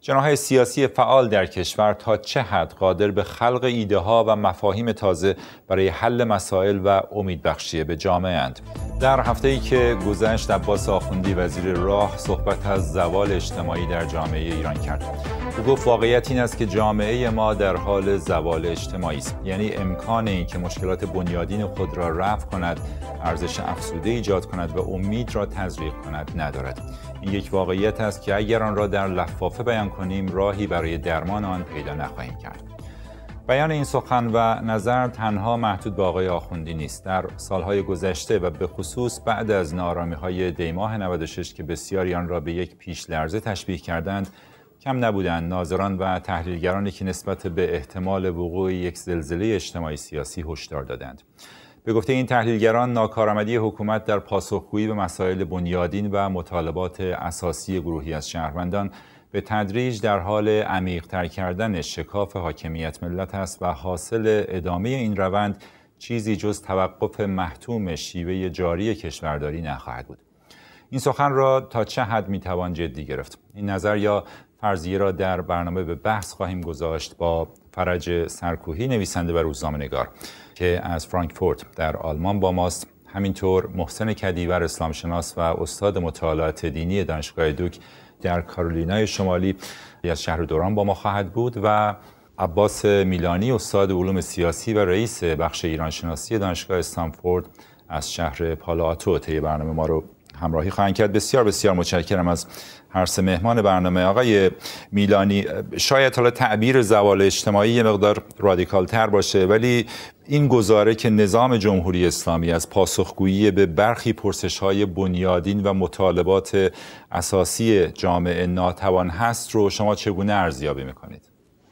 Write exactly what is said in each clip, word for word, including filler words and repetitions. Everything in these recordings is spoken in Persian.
جناح‌های سیاسی فعال در کشور تا چه حد قادر به خلق ایده‌ها و مفاهیم تازه برای حل مسائل و امیدبخشی به جامعه اند؟ در هفته‌ای که گذشت، عباس آخوندی وزیر راه صحبت از زوال اجتماعی در جامعه ایران کرد. او گفت واقعیت این است که جامعه ما در حال زوال اجتماعی است، یعنی امکان این که مشکلات بنیادین خود را رفع کند، ارزش افزوده ایجاد کند و امید را تزریق کند ندارد. این یک واقعیت است که اگر آن را در لفافه بیان کنیم راهی برای درمان آن پیدا نخواهیم کرد. بیان این سخن و نظر تنها محدود به آقای آخوندی نیست. در سالهای گذشته و به خصوص بعد از ناآرامی‌های دی‌ماه نود و شش که بسیاری آن را به یک پیش لرزه تشبیه کردند، کم نبودند ناظران و تحلیلگرانی که نسبت به احتمال وقوع یک زلزله اجتماعی سیاسی هشدار دادند. به گفته این تحلیلگران، ناکارآمدی حکومت در پاسخگویی به مسائل بنیادین و مطالبات اساسی گروهی از شهروندان به تدریج در حال عمیق‌تر کردن شکاف حاکمیت ملت است و حاصل ادامه این روند چیزی جز توقف محتوم شیوه جاری کشورداری نخواهد بود. این سخن را تا چه حد میتوان جدی گرفت؟ این نظر یا فرضیه را در برنامه به بحث خواهیم گذاشت با فرج سرکوهی، نویسنده و روزنامه‌نگار که از فرانکفورت در آلمان با ماست. همینطور محسن کدیور، اسلام شناس و استاد مطالعات دینی دانشگاه دوک در کارولینای شمالی از شهر دوران با ما خواهد بود و عباس میلانی، استاد علوم سیاسی و رئیس بخش ایران شناسی دانشگاه استنفورد از شهر پالوآتو طی برنامه ما رو همراهی خواهند کرد. بسیار بسیار متشکرم از هر سه مهمان برنامه. آقای میلانی، شاید حالا تعبیر زوال اجتماعی یه مقدار رادیکال تر باشه، ولی این گزاره که نظام جمهوری اسلامی از پاسخگویی به برخی پرسش‌های بنیادین و مطالبات اساسی جامعه ناتوان هست رو شما چگونه ارزیابی میکنید؟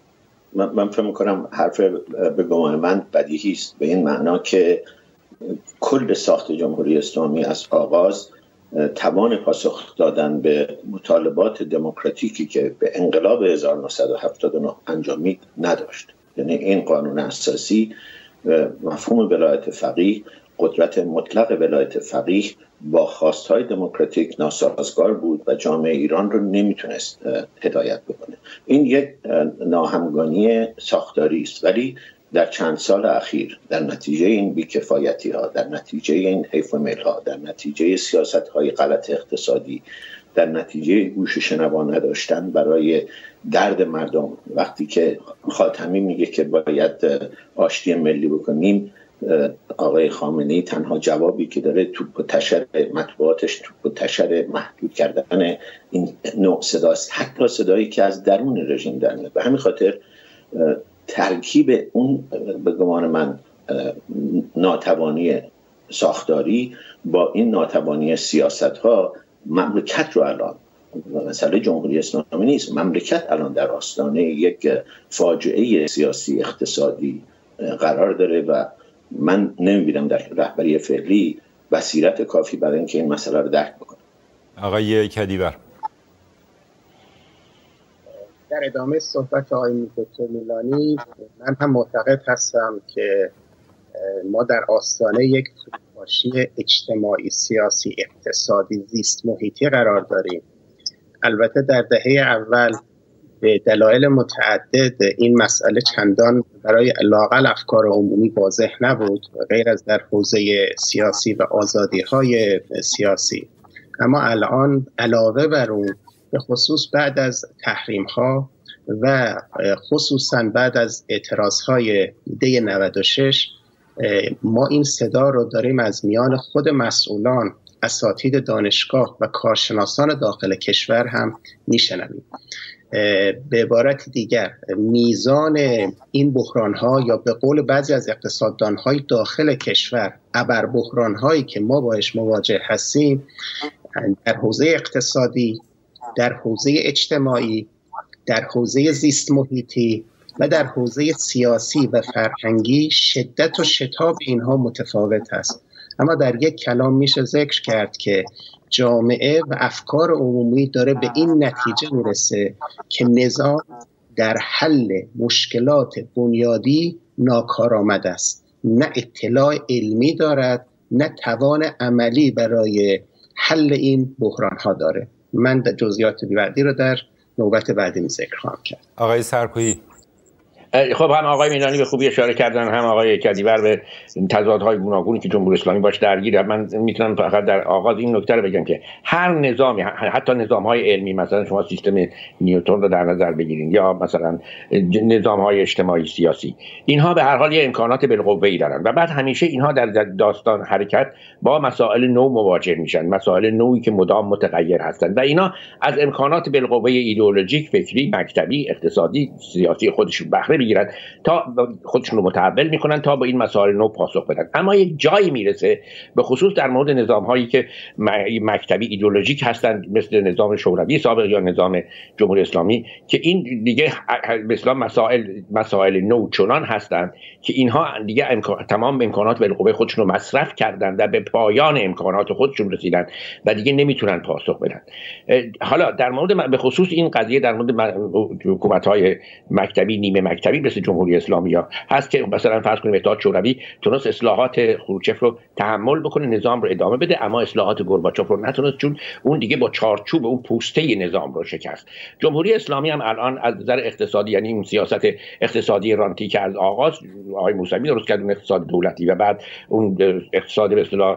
من, من فکر میکنم حرف به گمان من بدیهی است، به این معنا که کل ساخت جمهوری اسلامی از آغاز توان پاسخ دادن به مطالبات دموکراتیکی که به انقلاب هزار و نهصد و هفتاد و نه انجامید نداشت. یعنی این قانون اساسی، مفهوم ولایت فقیه، قدرت مطلق ولایت فقیه با خواستهای دموکراتیک ناسازگار بود و جامعه ایران رو نمیتونست هدایت بکنه. این یک ناهمگانی ساختاری است، ولی در چند سال اخیر در نتیجه این بیکفایتی ها، در نتیجه این حیف و میل ها، در نتیجه سیاست های غلط اقتصادی، در نتیجه گوش شنوا نداشتن برای درد مردم، وقتی که خاتمی میگه که باید آشتی ملی بکنیم، آقای خامنه‌ای تنها جوابی که داره توپ و تشر مطبوعاتش، توپ و تشر محدود کردن این نوع صداست، حتی صدایی که از درون رژیم در میاد. به همین خاطر ترکیب اون به گمان من ناتوانی ساختاری با این ناتوانی سیاست ها، مملکت رو الان، مسئله جمهوری اسلامی نیست، مملکت الان در آستانه یک فاجعه سیاسی اقتصادی قرار داره و من نمیبینم در رهبری فعلی بصیرت کافی برای اینکه این مسئله رو درک بکنه. آقای کدیور، در ادامه صحبت آقای دکتر میلانی، من هم معتقد هستم که ما در آستانه یک فروپاشی اجتماعی، سیاسی، اقتصادی، زیست محیطی قرار داریم. البته در دهه اول به دلایل متعدد این مسئله چندان برای لااقل افکار عمومی واضح نبود، غیر از در حوزه سیاسی و آزادی‌های سیاسی. اما الان علاوه بر اون، به خصوص بعد از تحریم‌ها و خصوصاً بعد از اعتراض‌های دی نود و شش، ما این صدا رو داریم از میان خود مسئولان، اساتید دانشگاه و کارشناسان داخل کشور هم میشنویم. به عبارت دیگر، میزان این بحران‌ها یا به قول بعضی از اقتصاددان‌های داخل کشور، ابر بحران‌هایی که ما باهاش مواجه هستیم در حوزه اقتصادی، در حوزه اجتماعی، در حوزه زیست محیطی و در حوزه سیاسی و فرهنگی، شدت و شتاب اینها متفاوت است. اما در یک کلام میشه ذکر کرد که جامعه و افکار عمومی داره به این نتیجه میرسه که نظام در حل مشکلات بنیادی ناکارآمد است، نه اطلاع علمی دارد، نه توان عملی برای حل این بحران ها داره. من در جزئیات بعدی رو در نوبت بعدی می ذکر خواهم کرد. آقای سرکویی. خب هم آقای میلانی به خوبی اشاره کردن، هم آقای کدیور به تضادهای گوناگونی که جمهوری اسلامی باش درگیره. من میتونم فقط در آغاز این نکته رو بگم که هر نظامی، حتی نظام‌های علمی، مثلا شما سیستم نیوتن رو در نظر بگیرید یا مثلا نظام‌های اجتماعی سیاسی، اینها به هر حال یه امکانات بالقوه‌ای دارن و بعد همیشه اینها در داستان حرکت با مسائل نو مواجه میشن، مسائل نوعی که مدام متغیر هستند و اینا از امکانات بالقوه ایدئولوژیک، فکری، مکتبی، اقتصادی، سیاسی خودشون بهره میگیرن تا خودشون رو متحول میکنن تا با این مسائل نو پاسخ بدن. اما یک جایی میرسه به خصوص در مورد نظام هایی که مکتبی ایدئولوژیک هستند مثل نظام شوروی سابق یا نظام جمهوری اسلامی که این دیگه مثلا مسائل مسائل نو چنان هستند که اینها دیگه امکان، تمام امکانات بالقوه خودشون رو مصرف کردن و به پایان امکانات خودشون رسیدن و دیگه نمیتونن پاسخ بدن. حالا در مورد به خصوص این قضیه در مورد حکومت‌های مکتبی، نیمه مکتبی مثل جمهوری اسلامی ها هست که مثلا فرض کنیم اتحاد شوروی تونست اصلاحات خروچف رو تحمل بکنه، نظام رو ادامه بده، اما اصلاحات گورباچوف رو نتونست چون اون دیگه با چارچوب اون پوسته نظام رو شکست. جمهوری اسلامی هم الان از نظر اقتصادی، یعنی این سیاست اقتصادی رانتی که از آغاز آقای موسوی درست کرد، اون اقتصاد دولتی و بعد اون اقتصاد به اصطلاح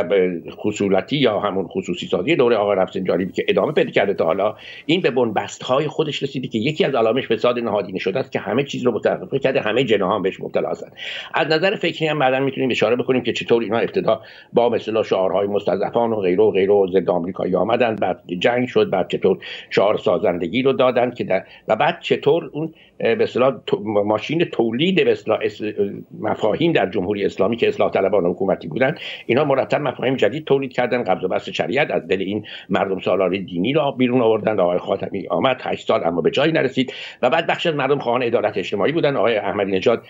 خصولتی یا همون خصوصی سازی دوره آقای رفسنجانی که ادامه پیدا کرده تا حالا، این به بنبست‌های خودش رسیده که یکی از علائمش فساد نهادینه شده است که همه چیز رو متوقف کرده، همه جناح هم بهش مبتلا هستند. از نظر فکری هم بعداً میتونیم اشاره بکنیم که چطور اینا ابتدا با مثلا شعارهای مستضعفان و غیره و غیره ضد آمریکایی آمدن، بعد جنگ شد، بعد چطور شعار سازندگی رو دادن که در و بعد چطور اون به اصطلاح ماشین تولید به اصطلاح مفاهیم در جمهوری اسلامی که اصلاح طلبان حکومتی بودن، اینا مرتب مفاهیم جدید تولید کردن، قبض و بسط شریعت از دل این مردم سالار دینی رو بیرون آوردن. آقای خاتمی آمد هشت سال اما به جایی نرسید و بعد بخش از مردم خواهان عدالت اجتماعی بودن. آقای احمدی نژاد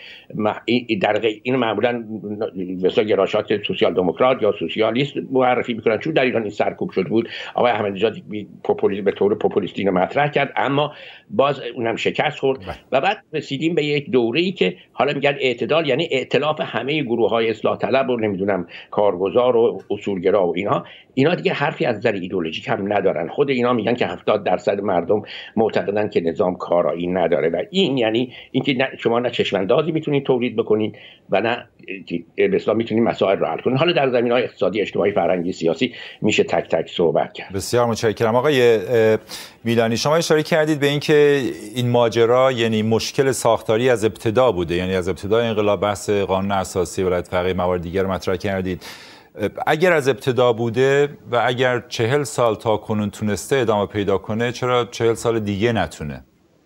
در این معمولا مثلا گرایشات سوسیال دموکرات یا سوسیالیست معرفی میکنن چون در ایران این سرکوب شده بود. آقای احمدی نژاد پوپولیسم به طور پوپولیستی رو مطرح کرد اما باز اونم شکست خورد و بعد رسیدیم به یک دوره‌ای که حالا میگن اعتدال، یعنی ائتلاف همه گروه‌های اصلاح طلب و نمیدونم کارگزار و اصولگرا و اینها اینا دیگه حرفی از نظر ایدئولوژیک هم ندارن. خود اینا میگن که هفتاد درصد مردم معتقدن که نظام کارایی نداره و این یعنی اینکه نه شما نه چشماندازی میتونید تولید بکنید و نه به اصطلاح میتونید مسائل رو حل کنید. حالا در زمینه‌های اقتصادی، اجتماعی، فرهنگی، سیاسی میشه تک تک صحبت کرد. بسیار متشکرم. آقای میلانی شما اشاره کردید به اینکه این ماجرا یعنی مشکل ساختاری از ابتدا بوده، یعنی از ابتدای انقلاب بحث قانون اساسی ولایت فقیه موارد دیگر رو مطرح کردید. اگر از ابتدا بوده و اگر چهل سال تا کنون تونسته ادامه پیدا کنه، چرا چهل سال دیگه نتونه؟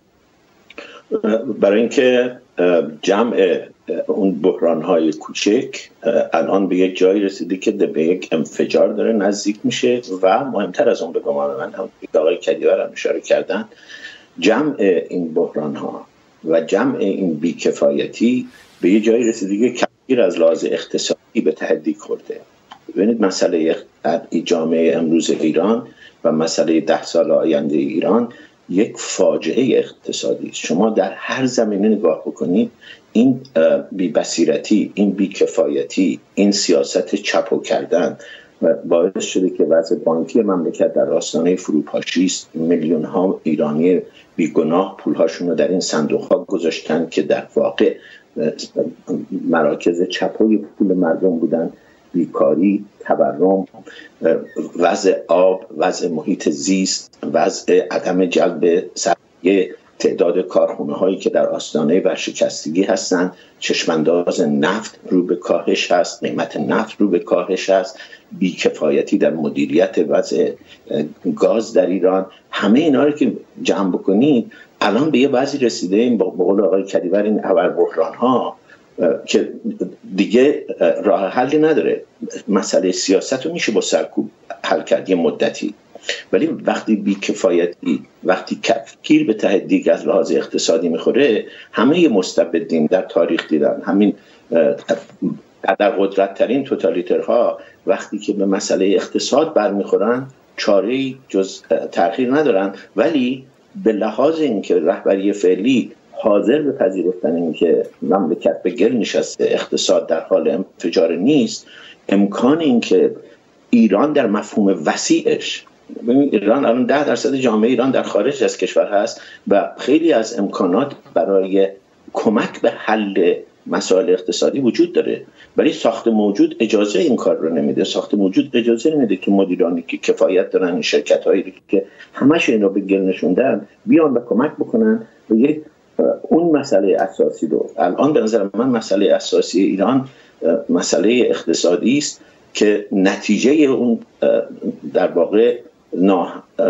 برای اینکه جمع اون بحران‌های کوچک الان به یک جایی رسیده که به یک انفجار داره نزدیک میشه و مهمتر از اون به گمان من هم آقای کدیور هم اشاره کردن، جمع این بحران‌ها و جمع این بیکفایتی به یک جایی رسیده که کثیر از لحاظ اقتصادی به تهدید خورده. ببینید مسئله جامعه امروز ایران و مسئله ده سال آینده ایران یک فاجعه اقتصادی است. شما در هر زمینه نگاه بکنید این بی‌بصیرتی، این بی‌کفایتی، این سیاست چپو کردن باعث شده که وضع بانکی مملکت در آستانه فروپاشی است. میلیون ها ایرانی بیگناه پولهاشون رو در این صندوق ها گذاشتن که در واقع مراکز چپوی پول مردم بودن. بیکاری، تورم، وضع آب، وضع محیط زیست، وضع عدم جلب سرمایه، تعداد کارخانه هایی که در آستانه ورشکستگی هستند، چشمانداز نفت رو به کاهش هست، قیمت نفت رو به کاهش هست، بیکفایتی در مدیریت وضع گاز در ایران، همه اینا رو که جمع بکنید الان به یه وضعی رسیده این به قول آقای کدیور این ابر بحران ها که دیگه راه حلی نداره. مسئله سیاست رو میشه با سرکوب حل کرد یه مدتی، ولی وقتی بیکفایتی، وقتی کفگیر به تهدید از لحاظ اقتصادی میخوره، همه مستبدین در تاریخ دیدن، همین در قدرت ترین توتالیترها وقتی که به مسئله اقتصاد برمیخورن چاره‌ای جز تأخیر ندارن، ولی به لحاظ اینکه رهبری فعلی حاضر به پذیرفتن اینکه مملکت به گل نشسته، اقتصاد در حال انفجار نیست، امکان اینکه ایران در مفهوم وسیعش ببینید ایران الان ده درصد جامعه ایران در خارج از کشور هست و خیلی از امکانات برای کمک به حل مسائل اقتصادی وجود داره، ولی ساخت موجود اجازه این کار رو نمیده. ساخت موجود اجازه نمیده که مدیرانی که کفایت دارن، شرکت هایی که همش این رو به گل نشوندن بیان و کمک بکنن و یک اون مسئله اساسی رو. الان به نظر من مسئله اساسی ایران مسئله اقتصادی است که نتیجه اون در واقع نا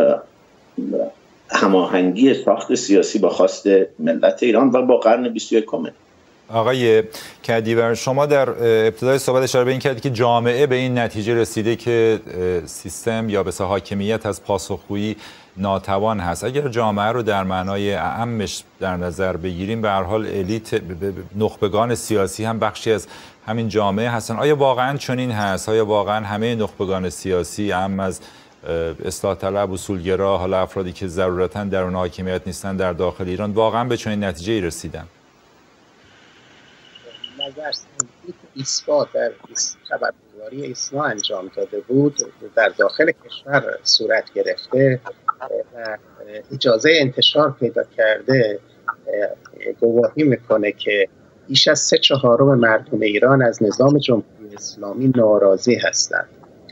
هماهنگی ساخت سیاسی با خواست ملت ایران و با قرن بیست و یکم. آقای کدیور، شما در ابتدای صحبت اشاره به این کردید که جامعه به این نتیجه رسیده که سیستم یا بسیار حاکمیت از پاسخگویی ناتوان هست. اگر جامعه رو در معنای اعمش در نظر بگیریم، به هر حال الیت، نخبگان سیاسی هم بخشی از همین جامعه هستن. آیا واقعا چنین هست؟ آیا واقعا همه نخبگان سیاسی، اعم از اصلاح طلب، اصولگرا، حالا افرادی که ضرورتاً درون حاکمیت نیستن در داخل ایران، واقعا به چنین نتیجه‌ای رسیدن؟ نظرسنجی که ایسپا در خبرگزاری ایسنا انجام داده بود در داخل کشور صورت گرفته و اجازه انتشار پیدا کرده، گواهی میکنه که بیش از سه چهارم مردم ایران از نظام جمهوری اسلامی ناراضی هستند.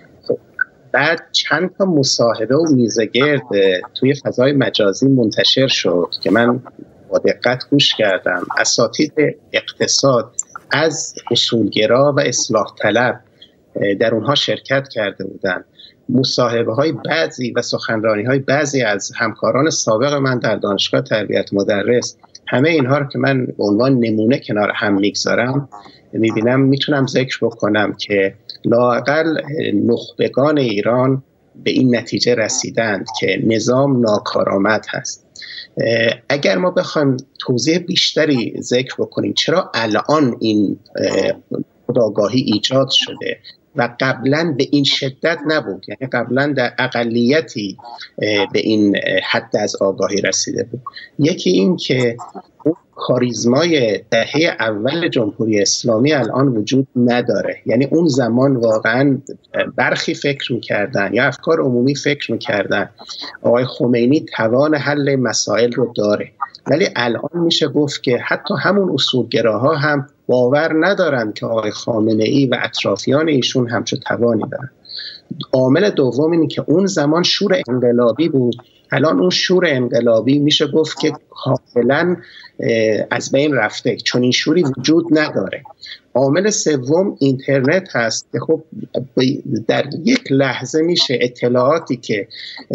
بعد چند تا مصاحبه و میزگرد توی فضای مجازی منتشر شد که من با دقت گوش کردم. اساتید اقتصاد از اصولگرا و اصلاح طلب در اونها شرکت کرده بودند. مصاحبه های بعضی و سخنرانی های بعضی از همکاران سابق من در دانشگاه تربیت مدرس، همه اینها رو که من به عنوان نمونه کنار هم میگذارم، میبینم میتونم ذکر بکنم که لااقل نخبگان ایران به این نتیجه رسیدند که نظام ناکارآمد هست. اگر ما بخوایم توضیح بیشتری ذکر بکنیم چرا الان این خودآگاهی ایجاد شده و قبلا به این شدت نبود، یعنی قبلا در اقلیتی به این حد از آگاهی رسیده بود. یکی این که اون کاریزمای دهه اول جمهوری اسلامی الان وجود نداره، یعنی اون زمان واقعا برخی فکر میکردن یا افکار عمومی فکر میکردن آقای خمینی توان حل مسائل رو داره، ولی الان میشه گفت که حتی همون اصولگراها هم باور ندارن که آقای خامنه ای و اطرافیان ایشون همچون توانی دارن. عامل دوم اینه که اون زمان شور انقلابی بود، الان اون شور انقلابی میشه گفت که کاملا از بین رفته، چون این شوری وجود نداره. عامل سوم اینترنت هست که خب در یک لحظه میشه اطلاعاتی که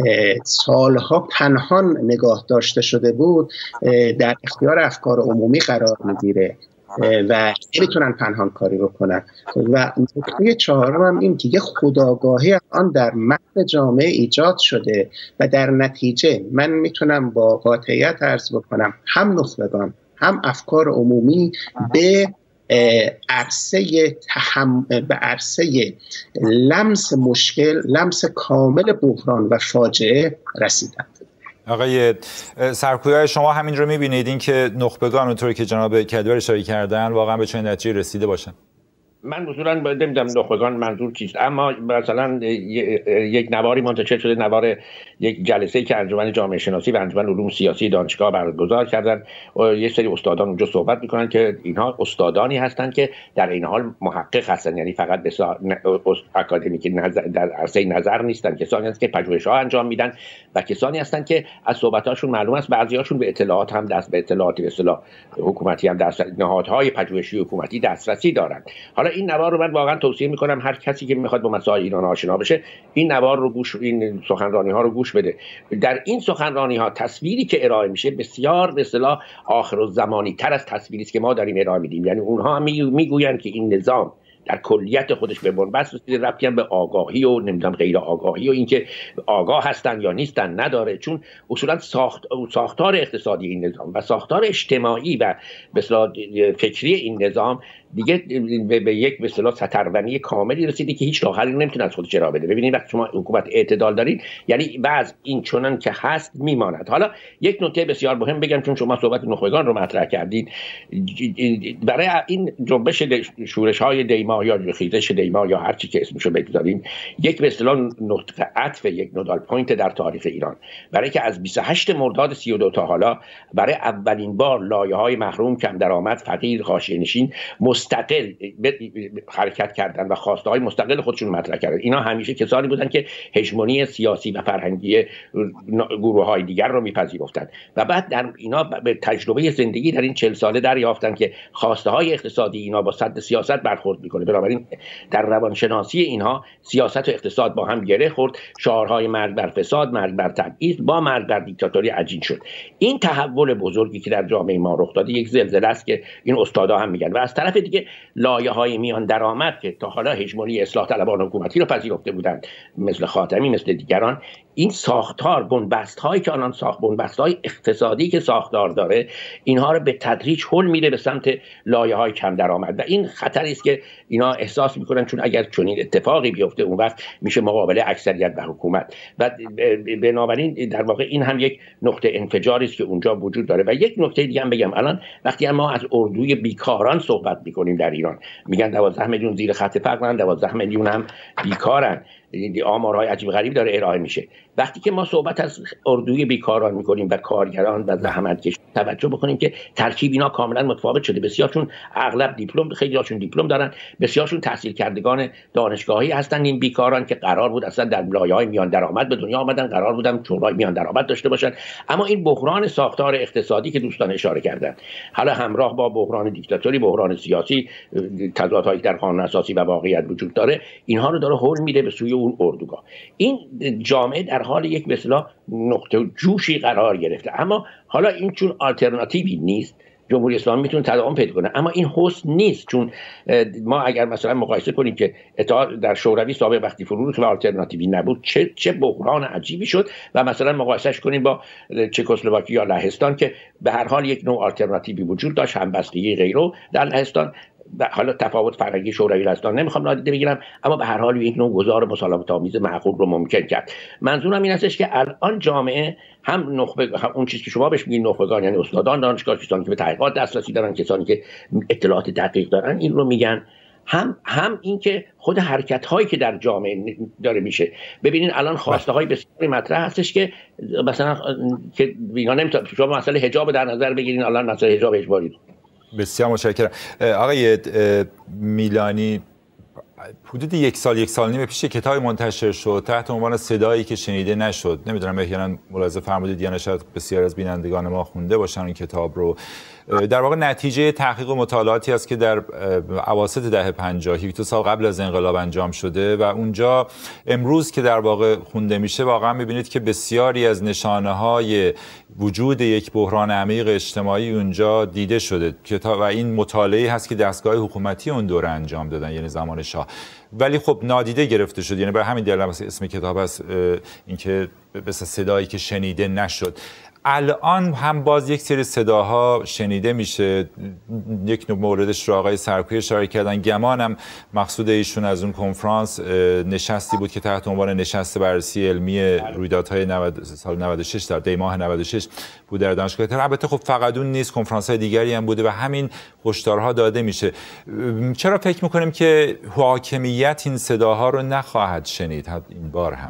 سالها پنهان نگاه داشته شده بود در اختیار افکار عمومی قرار میگیره و نمیتونن پنهان کاری بکنن. و نکته چهارم هم این که یه خودآگاهی آن در متن جامعه ایجاد شده و در نتیجه من میتونم با قاطعیت عرض بکنم هم نخبگان هم افکار عمومی به عرصه تحم... به عرصه لمس مشکل، لمس کامل بحران و فاجعه رسیدند. آقای سرکویای، شما همین رو می‌بینید، این که نخبگان اونطوری که جناب کدیور اشاره کردن واقعا به چنین نتیجه رسیده باشن؟ من اصولا نمیدونم نخبگان منظور چیست، اما مثلا یک نواری منتشر شده، نوار یک جلسه‌ای که انجمن جامعه شناسی و انجمن علوم سیاسی دانشگاه برگزار کردن و یک سری استادان اونجا صحبت میکنن که اینها استادانی هستند که در این حال محقق هستن، یعنی فقط به اکادمیک نظر در عرصه نظر نیستن، کسانی هستند که پژوهش‌ها انجام میدن و کسانی هستند که از صحبت‌هاشون معلوم است بعضی‌هاشون به اطلاعات هم دست به اطلاعاتی به اصطلاح حکومتی هم دست نهادهای پژوهشی حکومتی دسترسی دارند. حالا این نوار رو من واقعا توصیه میکنم هر کسی که میخواد با مسائل ایران آشنا بشه این نوار رو گوش، این سخنرانی ها رو گوش بده. در این سخنرانی ها تصویری که ارائه میشه بسیار به اصطلاح آخرالزمانی تر از تصویری است که ما داریم ارائه میدیم. یعنی اونها هم میگویند که این نظام در کلیت خودش به بنبست رسیده، ربطی هم به آگاهی و نمیدونم غیر آگاهی و اینکه آگاه هستن یا نیستن نداره، چون اصولا ساخت ساختار اقتصادی این نظام و ساختار اجتماعی و به اصطلاح فکری این نظام دیگه به, به یک به اصطلاح سترونی کاملی رسیده که هیچ راه حلی نمیتونه از خودش ارائه بده. ببینید وقتی شما حکومت اعتدال دارید یعنی بعض این چنان که هست میماند. حالا یک نکته بسیار مهم بگم، چون شما صحبت نخبگان رو مطرح کردید، برای این جنبش شورش های دیما یا خیزش دیما یا هر چی که اسمشو بگذاریم یک به اصطلاح نقطه عطف، یک نودال پوینت در تاریخ ایران، برای که از بیست و هشت مرداد سی و دو تا حالا برای اولین بار لایه‌های محروم، کم درآمد، فقیر، حاشیه‌نشین مستقل حرکت کردن و خواسته های مستقل خودشون مطرح کردن. اینا همیشه کسانی بودن که هژمونی سیاسی و فرهنگی گروه های دیگر رو میپذیرفتند و بعد در اینا به تجربه زندگی در این چهل ساله دریافتن که خواسته های اقتصادی اینا با سد سیاست برخورد میکنه. بنابراین در روانشناسی اینها سیاست و اقتصاد با هم گره خورد، شعارهای مرگ بر فساد، مرگ بر تبعیض با مرگ بر دیکتاتوری عجین شد. این تحول بزرگی که در جامعه ما رخ داده یک زلزله است که این استادا هم میگن. و از طرف دیگه لایه‌های میان درآمد که تا حالا هژمونی اصلاح طلبان حکومتی رو پذیرفته بودند مثل خاتمی، مثل دیگران، این ساختار بنبست هایی که آنان ساخت، بنبست های اقتصادی که ساختار داره، اینها رو به تدریج هل میده به سمت لایه های کم درآمد و این خطری است که اینا احساس میکنن، چون اگر چنین اتفاقی بیفته اون وقت میشه مقابله اکثریت با حکومت و بنابراین در واقع این هم یک نقطه انفجاری است که اونجا وجود داره. و یک نکته دیگه هم بگم، الان وقتی ما از اردوی بیکاران صحبت میکنیم در ایران، میگن دوازده میلیون زیر خط فقرن، دوازده میلیون هم بیکارن، آمارهای عجیب غریب داره ارائه میشه. وقتی که ما صحبت از اردوی بیکاران میکنیم و کارگران و زحمتکش، توجه بکنیم که ترکیب اینا کاملا متفاوت شده. بسیارشون اغلب دیپلم، خیلی هاشون دیپلم دارن، بسیارشون تحصیل کردگان دانشگاهی هستن. این بیکاران که قرار بود اصلا در لایه‌های میان درآمد به دنیا آمدن، قرار بودن شورای میان درآمد داشته باشن، اما این بحران ساختار اقتصادی که دوستان اشاره کردن، حالا همراه با بحران دیکتاتوری، بحران سیاسی، تضادهایی در قانون اساسی و واقعیت وجود داره، اینها رو داره هول میده به سوی اون اردوگاه. این جامعه در حال یک به اصطلاح نقطه جوشی قرار گرفته، اما حالا این چون آلترناتیوی نیست، جمهوری اسلامی میتونه تداوم پیدا کنه، اما این حسن نیست. چون ما اگر مثلا مقایسه کنیم که اتحاد در شوروی سابق وقتی فرو ریخت و آلترناتیوی نبود چه چه بحران عجیبی شد، و مثلا مقایسهش کنیم با چکسلواکی یا لهستان که به هر حال یک نوع آلترناتیوی وجود داشت، همبستگی غیره در لهستان، حالا تفاوت فرهنگی شوروی لهستان نمیخوام نادیده بگیرم، اما به هر حال یک نوع گذار مسالمت آمیز معقول رو ممکن کرد. منظورم این استش که الان جامعه هم نخبه، هم اون چیزی که شما بهش میگین نخبگان، یعنی استادان دانشگاه، کسانی که به تحقیقات دسترسی دارن، کسانی که اطلاعات دقیق دارن، این رو میگن، هم هم این که خود حرکت هایی که در جامعه داره میشه. ببینین الان خواسته های بسیاری مطرح هستش که مثلا که اینا نمیتونه، شما مسئله حجاب در نظر بگیرین، الان مسئله حجاب اجباری. بسیار متشکرم. آقای میلانی، حدود یک سال یک سال نیم پیش کتابی منتشر شد تحت عنوان صدایی که شنیده نشد. نمیدونم احیانا ملاحظه فرمودید یا نه، شاید بسیار از بینندگان ما خونده باشن این کتاب رو. در واقع نتیجه تحقیق و مطالعاتی است که در اواسط دهه پنجاه، یک دو سال قبل از انقلاب انجام شده و اونجا امروز که در واقع خونده میشه واقعا میبینید که بسیاری از نشانه های وجود یک بحران عمیق اجتماعی اونجا دیده شده. کتاب و این مطالعه هست که دستگاه حکومتی اون دوره انجام دادن، یعنی زمان شاه، ولی خب نادیده گرفته شد. یعنی برای همین دلیل اسم کتاب هست اینکه مثل صدایی که شنیده نشد. الان هم باز یک سری صداها شنیده میشه. یک نوع موردش رو آقای سرکوی اشاره کردن. گمانم مقصود ایشون از اون کنفرانس نشستی بود که تحت عنوان نشست بررسی علمی رویدادهای سال نود و شش در دی ماه نود و شش بود در دانشگاه تهران. البته خب فقط اون نیست، کنفرانس‌های دیگری هم بوده و همین هشدارها داده میشه. چرا فکر میکنیم که حاکمیت این صداها رو نخواهد شنید این بار هم؟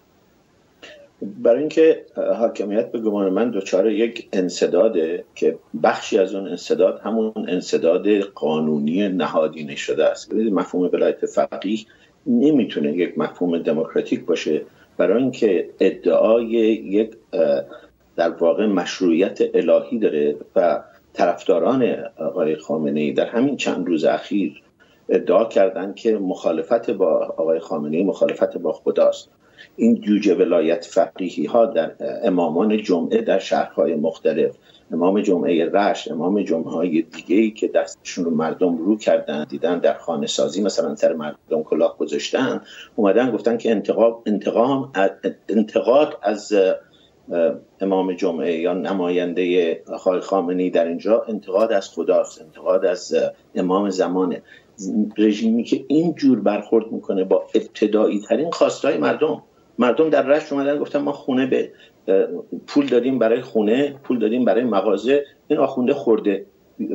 برای اینکه حاکمیت به گمان من دچار یک انسداده که بخشی از اون انسداد همون انسداد قانونی نهادینه شده است. مفهوم ولایت فقیه نمیتونه یک مفهوم دموکراتیک باشه، برای اینکه ادعای یک در واقع مشروعیت الهی داره و طرفداران آقای خامنه‌ای در همین چند روز اخیر ادعا کردند که مخالفت با آقای خامنه‌ای مخالفت با خداست. این جوجه ولایت فقیهی ها در امامان جمعه در شهرهای مختلف، امام جمعه رشت، امام جمعه های دیگه‌ای که دستشون رو مردم رو کردن، دیدن در خانه سازی مثلا سر مردم کلاه گذاشتن، اومدن گفتن که انتقام انتقام انتقاد از امام جمعه یا نماینده آقای خامنه‌ای در اینجا انتقاد از خداست، انتقاد از امام زمانه. رژیمی که اینجور برخورد میکنه با ابتدایی ترین خواستهای مردم. مردم در رشت اومدن گفتن ما خونه به پول دادیم برای خونه، پول دادیم برای مغازه، این آخونده خورده،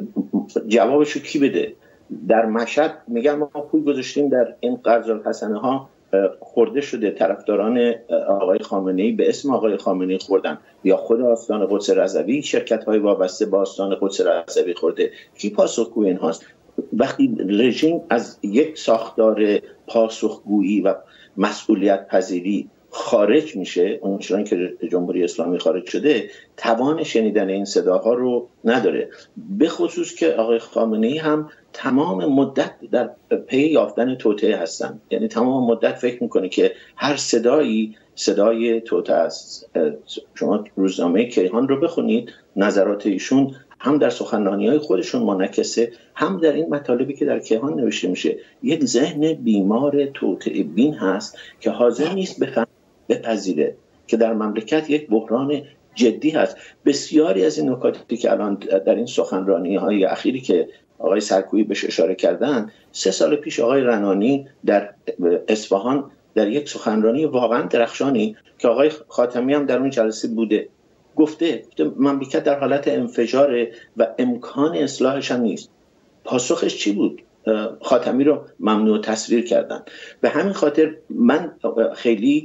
جوابشو کی بده؟ در مشهد میگن ما پول گذاشتیم در این قرض الحسنه ها خورده شده، طرفداران آقای خامنه‌ای به اسم آقای خامنه‌ای خوردن، یا خود آستان قدس رضوی شرکت های وابسته با آستان قدس رضوی خورده. کی پاسخگوی اینهاست؟ وقتی رژیم از یک ساختار پاسخگویی و مسئولیت پذیری خارج میشه، اونچنان که جمهوری اسلامی خارج شده، توان شنیدن این صداها رو نداره. به خصوص که آقای خامنه‌ای هم تمام مدت در پی یافتن توطئه هستن، یعنی تمام مدت فکر میکنه که هر صدایی صدای توطئه است. شما روزنامه کیهان رو بخونید، نظرات ایشون هم در سخنرانی‌های خودشون منعکسه، هم در این مطالبی که در کیهان نوشته میشه. یک ذهن بیمار توطئه بین هست که حاضر نیست بفهم بپذیره که در مملکت یک بحران جدی هست. بسیاری از این نکاتی که الان در این سخنرانی‌های اخیری که آقای سرکویی بهش اشاره کردن، سه سال پیش آقای رنانی در اصفهان در یک سخنرانی واقعا درخشانی که آقای خاتمی هم در اون جلسه بوده گفته مملکت در حالت انفجاره و امکان اصلاحش هم نیست. پاسخش چی بود؟ خاتمی رو ممنوع تصویر کردن. به همین خاطر من خیلی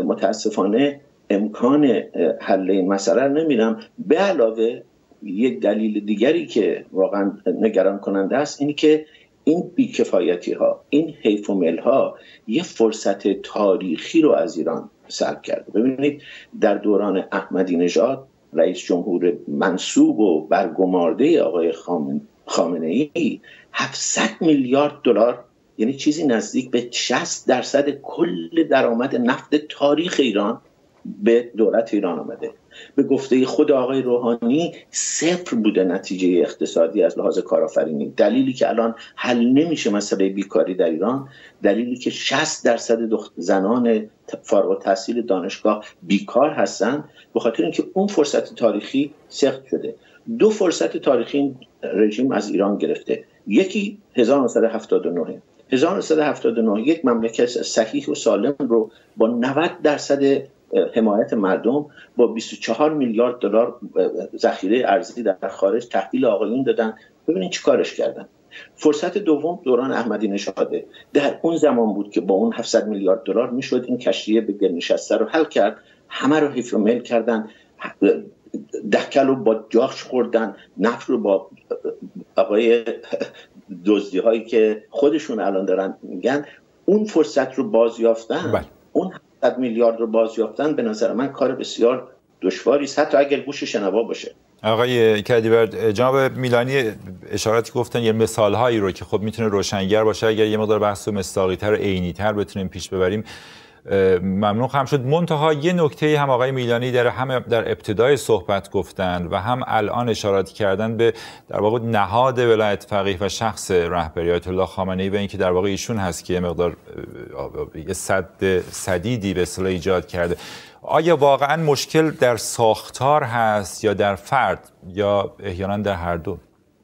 متاسفانه امکان حل این مسئله رو نمیدم. به علاوه یک دلیل دیگری که واقعا نگران کننده است اینی که این بیکفایتی ها، این حیف و میل ها یه فرصت تاریخی رو از ایران سلب کرده. ببینید در دوران احمدی نژاد رئیس جمهور منصوب و برگمارده آقای خامنه‌ای هفتصد میلیارد دلار، یعنی چیزی نزدیک به شصت درصد کل درآمد نفت تاریخ ایران به دولت ایران آمده. به گفته خود آقای روحانی صفر بوده نتیجه اقتصادی از لحاظ کارآفرینی. دلیلی که الان حل نمیشه مسئله بیکاری در ایران، دلیلی که شصت درصد زنان فارغ التحصیل دانشگاه بیکار هستن، به خاطر اینکه اون فرصت تاریخی سخت شده. دو فرصت تاریخی رژیم از ایران گرفته. یکی هزار و نهصد و هفتاد و نه هزار و نهصد و هفتاد و نه یک مملکت صحیح و سالم رو با نود درصد حمایت مردم با بیست و چهار میلیارد دلار ذخیره ارزی در خارج تحویل آقایون دادن. ببینید چی کارش کردن. فرصت دوم دوران احمدی نژاده. در اون زمان بود که با اون هفتصد میلیارد دلار میشد این کشتی به گل نشسته رو حل کرد. همه رو حیف و میل کردن، دکل رو با جاش خوردن، نفت رو با آقای دزدی هایی که خودشون الان دارن میگن اون فرصت رو بازیافتن. بله. اون هفتصد میلیارد رو بازیافتن به نظر من کار بسیار دشواری است، حتی اگر گوش شنوا باشه. آقای کدیور، جناب میلانی اشاراتی گفتن یه مثال هایی رو که خب میتونه روشنگر باشه اگر یه مقدار بحث و مصداقی تر و عینی تر بتونیم پیش ببریم ممنون خواهم شد. منتها یه نکته هم آقای میلانی در هم در ابتدای صحبت گفتن و هم الان اشارات کردن به در واقع نهاد ولایت فقیه و شخص رهبری آیت الله خامنه‌ای و اینکه در واقع ایشون هست که یه مقدار یه سد سدیدی به اصطلاح ایجاد کرده. آیا واقعا مشکل در ساختار هست یا در فرد یا احیانا در هر دو؟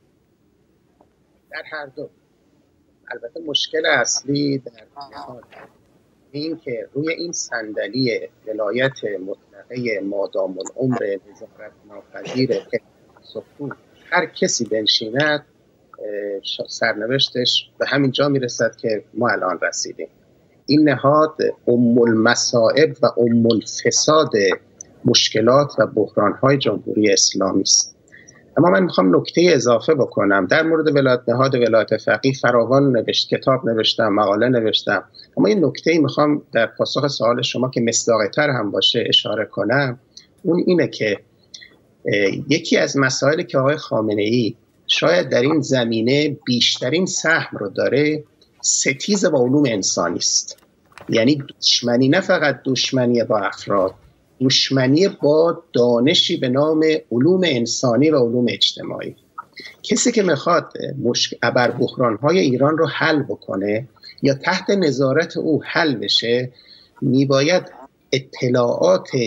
در هر دو. البته مشکل اصلی در نهاد این که روی این صندلی ولایت مطلقه مادام العمر نظارت ناپذیر سکون هر کسی بنشیند سرنوشتش به همین جا میرسد که ما الان رسیدیم. این نهاد ام المصائب و ام الفساد مشکلات و بحران‌های جمهوری اسلامی است. اما من میخوام نکته اضافه بکنم در مورد ولایت نهاد ولایت فقیه. فراوان نوشت کتاب نوشتم، مقاله نوشتم، اما این نکته میخوام در پاسخ سوال شما که مصداقی تر هم باشه اشاره کنم. اون اینه که یکی از مسائلی که آقای خامنه‌ای شاید در این زمینه بیشترین سهم رو داره ستیز با علوم انسانی است. یعنی دشمنی، نه فقط دشمنی با افراد، دشمنی با دانشی به نام علوم انسانی و علوم اجتماعی. کسی که میخواد مشکل ابر بحران‌های ایران رو حل بکنه یا تحت نظارت او حل بشه، میباید اطلاعات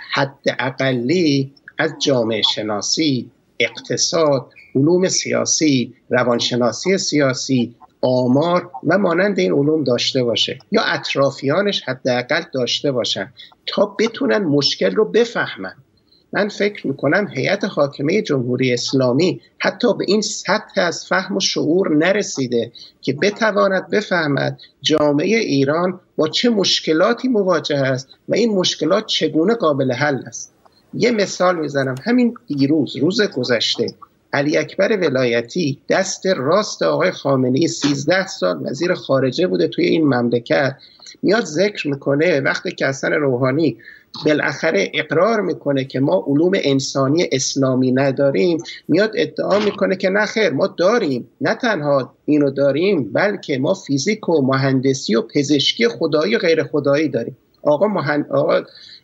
حداقلی از جامعه شناسی، اقتصاد، علوم سیاسی، روانشناسی سیاسی، آمار و مانند این علوم داشته باشه یا اطرافیانش حداقل داشته باشن تا بتونن مشکل رو بفهمن. من فکر میکنم هیئت حاکمه جمهوری اسلامی حتی به این سطح از فهم و شعور نرسیده که بتواند بفهمد جامعه ایران با چه مشکلاتی مواجه است و این مشکلات چگونه قابل حل است. یه مثال میزنم، همین دیروز روز گذشته علی اکبر ولایتی دست راست آقای خامنه‌ای سیزده سال وزیر خارجه بوده توی این مملکت، میاد ذکر میکنه وقتی که حسن روحانی بالاخره اقرار میکنه که ما علوم انسانی اسلامی نداریم، میاد ادعا میکنه که نه خیر ما داریم، نه تنها اینو داریم بلکه ما فیزیک و مهندسی و پزشکی خدایی و غیر خدایی داریم. آقا مهند... آقا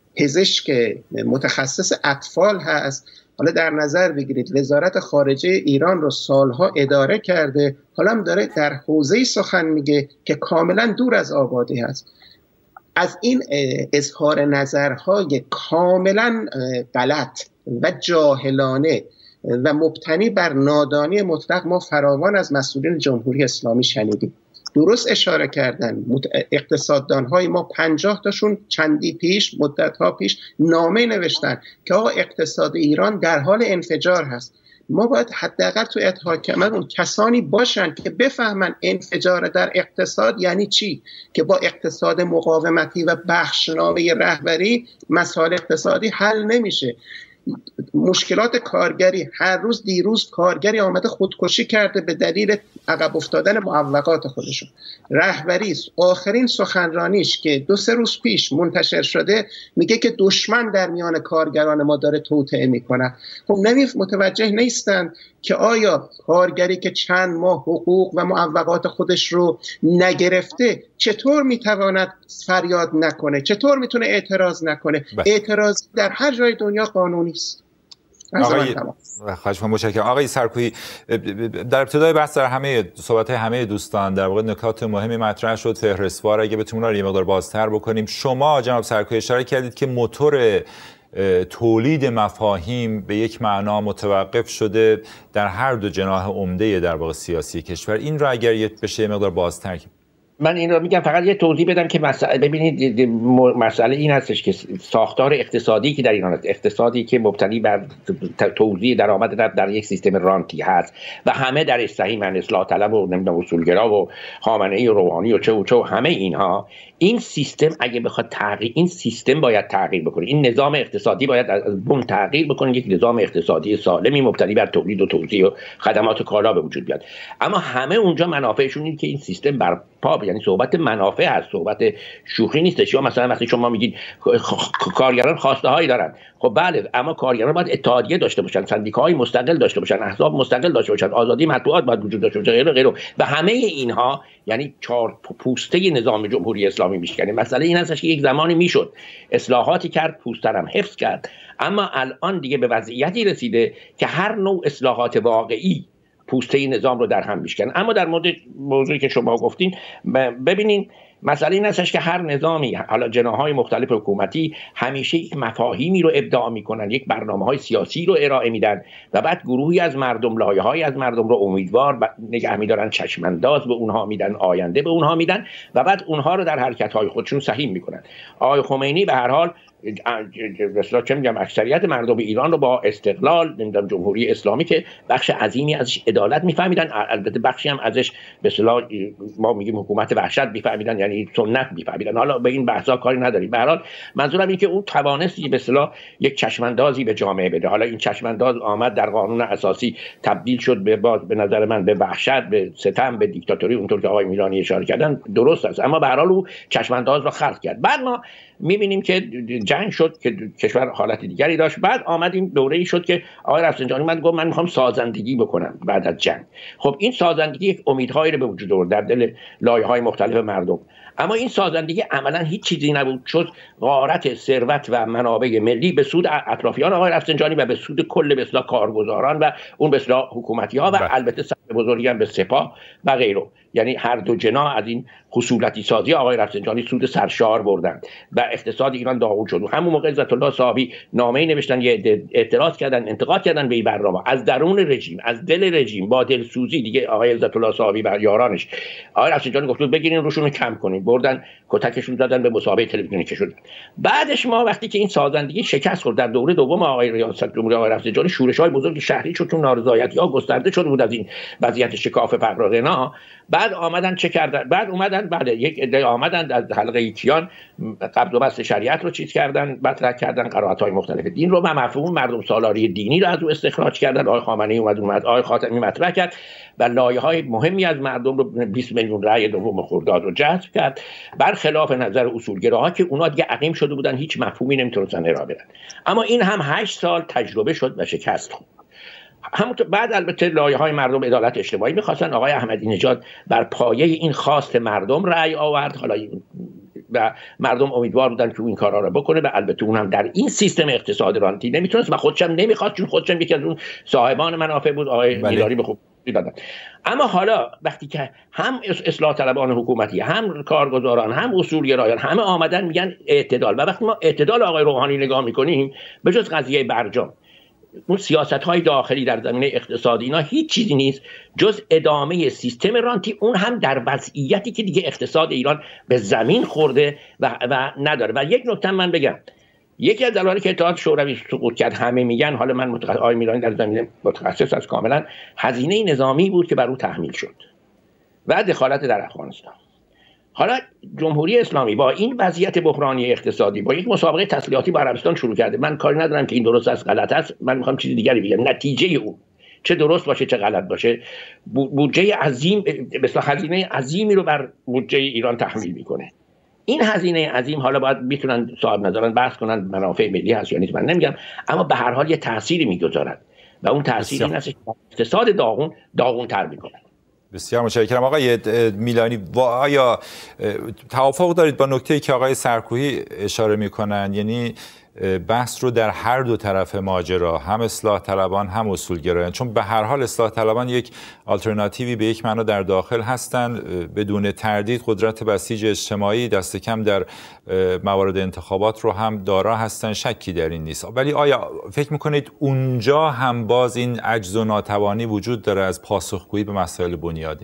پزشک متخصص اطفال هست، حالا در نظر بگیرید وزارت خارجه ایران رو سالها اداره کرده، حالا هم داره در حوزه‌ای سخن میگه که کاملا دور از آبادی هست. از این اظهار نظرهای کاملا غلط و جاهلانه و مبتنی بر نادانی مطلق ما فراوان از مسئولین جمهوری اسلامی شنیدیم. درست اشاره کردن اقتصاددان‌های ما پنجاه تاشون چندی پیش مدت‌ها پیش نامه نوشتن که آقا اقتصاد ایران در حال انفجار هست. ما باید حداقل تو هیئت حاکمه اون کسانی باشن که بفهمن انفجار در اقتصاد یعنی چی، که با اقتصاد مقاومتی و بخشنامه رهبری مسائل اقتصادی حل نمیشه. مشکلات کارگری، هر روز دیروز کارگری آمده خودکشی کرده به دلیل عقب افتادن معوقات خودشون. رهبری آخرین سخنرانیش که دو سه روز پیش منتشر شده میگه که دشمن در میان کارگران ما داره توطئه میکنه. خب نمی متوجه نیستن که آیا کارگری که چند ماه حقوق و معوقات خودش رو نگرفته چطور میتواند فریاد نکنه، چطور میتونه اعتراض نکنه؟ اعتراض در هر جای دنیا قانونی است. آقای خواهش متشکرم. آقای سرکویی، در ابتدای بحث در همه صحبت‌های همه دوستان در واقع نکات مهمی مطرح شد، فهرستوار اگه بتونیم رو یه مقدار بازتر بکنیم. شما جناب سرکویی اشاره کردید که موتور تولید مفاهیم به یک معنا متوقف شده در هر دو جناح عمده در واقع سیاسی کشور. این رو اگر یه بشه مقدار بازتر کنیم. من این رو میگم فقط یه توضیح بدم که مسئله ببینید مسئله این هستش که ساختار اقتصادی که در ایران هست، اقتصادی که مبتنی بر توزیع درآمد در, در یک سیستم رانتی هست و همه درش صحیحن، اصلاح طلب و نمیدونم اصولگرا و خامنه‌ای و روحانی و چه و چه و همه اینها، این سیستم اگه بخواد تغییر، این سیستم باید تغییر بکنه، این نظام اقتصادی باید از بن تغییر بکنه، یک نظام اقتصادی سالمی مبتنی بر تولید و توزیع و خدمات کالا به وجود بیاد. اما همه اونجا منافعشون اینه که این سیستم برپا، یعنی صحبت منافع هست، صحبت شوخی نیستش. یا مثلا وقتی شما میگید کارگران خواسته هایی دارن، خب بله، اما کارگران باید اتحادیه داشته باشن، سندیکاهای مستقل داشته باشن، احزاب مستقل داشته باشن، آزادی مطبوعات باید وجود داشته باشه، غیره غیره. و همه اینها یعنی چهار پوسته نظام جمهوری اسلامی میشکنه. مسئله این هستش که یک زمانی میشد اصلاحاتی کرد، پوسترم حفظ کرد، اما الان دیگه به وضعیتی رسیده که هر نوع اصلاحات واقعی پوسته نظام رو در هم میشکنه. اما در مورد موضوعی که شما گفتین، ببینین مسئله این هستش که هر نظامی، حالا جناح‌های مختلف حکومتی، همیشه یک مفاهیمی رو ابداع میکنن، یک برنامه‌های سیاسی رو ارائه میدن و بعد گروهی از مردم، لایه‌های از مردم رو امیدوار نگه می‌دارن، چشم‌انداز به اونها میدن، آینده به اونها میدن و بعد اونها رو در حرکت‌های خودشون سهیم میکنن. آقای خمینی به هر حال مثلا چه میگم اکثریت مردم ایران رو با استقلال، نمیدونم جمهوری اسلامی که بخش عظیمی ازش عدالت میفهمیدن، البته بخشی هم ازش به اصطلاح ما میگیم حکومت وحشت میفهمیدن، یعنی سنت میفهمیدن. حالا به این بحثا کاری نداریم. به هر حال منظورم این که اون توانستی به اصطلاح یک چشماندازی به جامعه بده. حالا این چشمانداز آمد در قانون اساسی تبدیل شد به باز به نظر من به وحشت، به ستم، به دیکتاتوری، اونطور که آقای میلانی اشاره کردن درست است، اما به هر حال او چشمانداز رو خلق کرد. بعد ما می‌بینیم که جنگ شد که کشور حالت دیگری داشت، بعد آمدیم دوره‌ای شد که آقای رفسنجانی من گفت من می‌خوام سازندگی بکنم بعد از جنگ. خب این سازندگی یک امیدهایی رو به وجود آورد در دل لایه‌های مختلف مردم، اما این سازندگی عملاً هیچ چیزی نبود جز غارت ثروت و منابع ملی به سود اطرافیان آقای رفسنجانی و به سود کل به اصطلاح کارگزاران و اون به اصطلاح حکومتی‌ها و البته سهم بزرگی هم به سپاه و غیره. یعنی هر دو جناح از این خصولتی سازی آقای رفسنجانی سود سرشار بردند و اقتصاد ایران داغون شد. همون موقع عزت الله صاحبی نامه‌ای نوشتن، یه اعتراض کردن، انتقاد کردن به این برنامه از درون رژیم، از دل رژیم، با دلسوزی دیگه. آقای عزت الله صاحبی بر یارانش آقای رفسنجانی گفت بگیرین روشون رو کم کنین، بردن کتکشون زدن، به مسابقه تلویزیونی کشوندن. بعدش ما وقتی که این سازندگی شکست خورد در دوره دوم آقای ریاست جمهوری آقای رفسنجانی، شورش‌های بزرگ شهری شد، چون نارضایتی‌ها گسترده شده بود از این وضعیت شکاف فقر و غنا. بعد آمدن چه کردن؟ بعد اومدن بعد یک عده آمدن از حلقه کیان قبض و بسط شریعت رو چیز کردن، مطرح کردن، قرائت‌های مختلف دین رو و مفهوم مردم سالاری دینی رو از او استخراج کردن. آقای خامنه‌ای اومد اومد آقای خاتمی مطرح کرد و لایه‌های مهمی از مردم رو بیست میلیون رأی دوم خرداد رو جذب کرد، برخلاف نظر اصولگراها که اونا دیگه عقیم شده بودن، هیچ مفهومی نمیتونستن ارائه بدن. اما این هم هشت سال تجربه شد و شکست خورد. همونطور بعد البته لایه‌های مردم عدالت اجتماعی می‌خواستن. آقای احمدی نژاد بر پایه این خواست مردم رأی آورد، حالا و مردم امیدوار بودن که این کارا رو بکنه و البته اونم در این سیستم اقتصاد رانتی نمیتونست و خودش هم نمیخواست، چون خودش هم یکی از اون صاحبان منافع بود. آقای میلانی به خوب دادن. اما حالا وقتی که هم اصلاح طلبان حکومتی، هم کارگزاران، هم اصولگرایان همه آمدن میگن اعتدال، و وقتی ما اعتدال آقای روحانی نگاه میکنیم به جز قضیه برجام، اون سیاست‌های داخلی در زمینه اقتصادی اینا هیچ چیزی نیست جز ادامه سیستم رانتی، اون هم در وضعیتی که دیگه اقتصاد ایران به زمین خورده و, و نداره. و یک نکته من بگم، یکی از دلایلی که اتحاد شوروی سقوط کرد همه میگن، حالا من متخصص آقای میلانی در زمینه متخصص از کاملا، هزینه نظامی بود که بر او تحمیل شد و دخالت در افغانستان. حالا جمهوری اسلامی با این وضعیت بحرانی اقتصادی با یک مسابقه تسلیحاتی با عربستان شروع کرده. من کاری ندارم که این درست است غلط است، من میخوام چیز دیگری بگم. نتیجه اون چه درست باشه چه غلط باشه، بودجه عظیم، مثلا هزینه عظیمی رو بر بودجه ایران تحمیل میکنه. این هزینه عظیم حالا باید میتونن صاحب نظران بحث کنن منافع ملی هست یا نیست، من نمیگم، اما به هر حال یه تأثیری میگذارد و اون تأثیر این است که اقتصاد داغون داغون تر میکنه. بسیار متشکرم. آقای میلانی، آیا توافق دارید با نکته‌ای که آقای سرکوهی اشاره میکنن، یعنی بحث رو در هر دو طرف ماجرا، هم اصلاح طلبان هم اصولگرایان، چون به هر حال اصلاح طلبان یک آلترناتیوی به یک معنا در داخل هستند، بدون تردید قدرت بسیج اجتماعی دست کم در موارد انتخابات رو هم دارا هستند، شکی در این نیست. ولی آیا فکر میکنید اونجا هم باز این عجز و ناتوانی وجود داره از پاسخگویی به مسائل بنیادین؟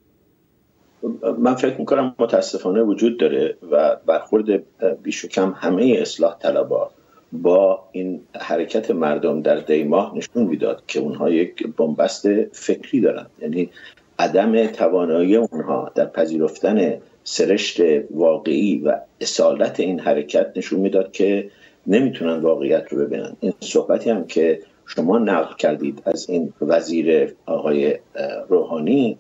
من فکر میکنم متاسفانه وجود داره و برخورد بیش و کم همه اصلاح طلبها با این حرکت مردم در دی ماه نشون میداد که اونها یک بنبست فکری دارن، یعنی عدم توانایی اونها در پذیرفتن سرشت واقعی و اصالت این حرکت نشون میداد که نمیتونن واقعیت رو ببینن. این صحبتی هم که شما نقل کردید از این وزیر آقای روحانی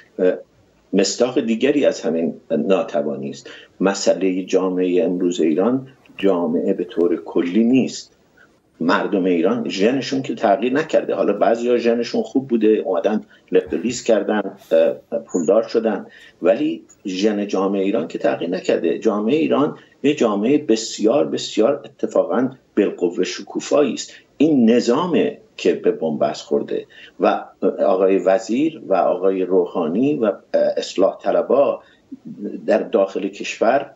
مصداق دیگری از همین ناتوانی است. مسئله جامعه امروز ایران جامعه به طور کلی نیست. مردم ایران ژنشون که تغییر نکرده، حالا بعضیا ژنشون خوب بوده اومدن لپلیس کردن پولدار شدن، ولی ژن جامعه ایران که تغییر نکرده. جامعه ایران یه جامعه بسیار بسیار اتفاقا بالقوه شکوفایی است. این نظامه که به بنبست خورده و آقای وزیر و آقای روحانی و اصلاح طلبها در داخل کشور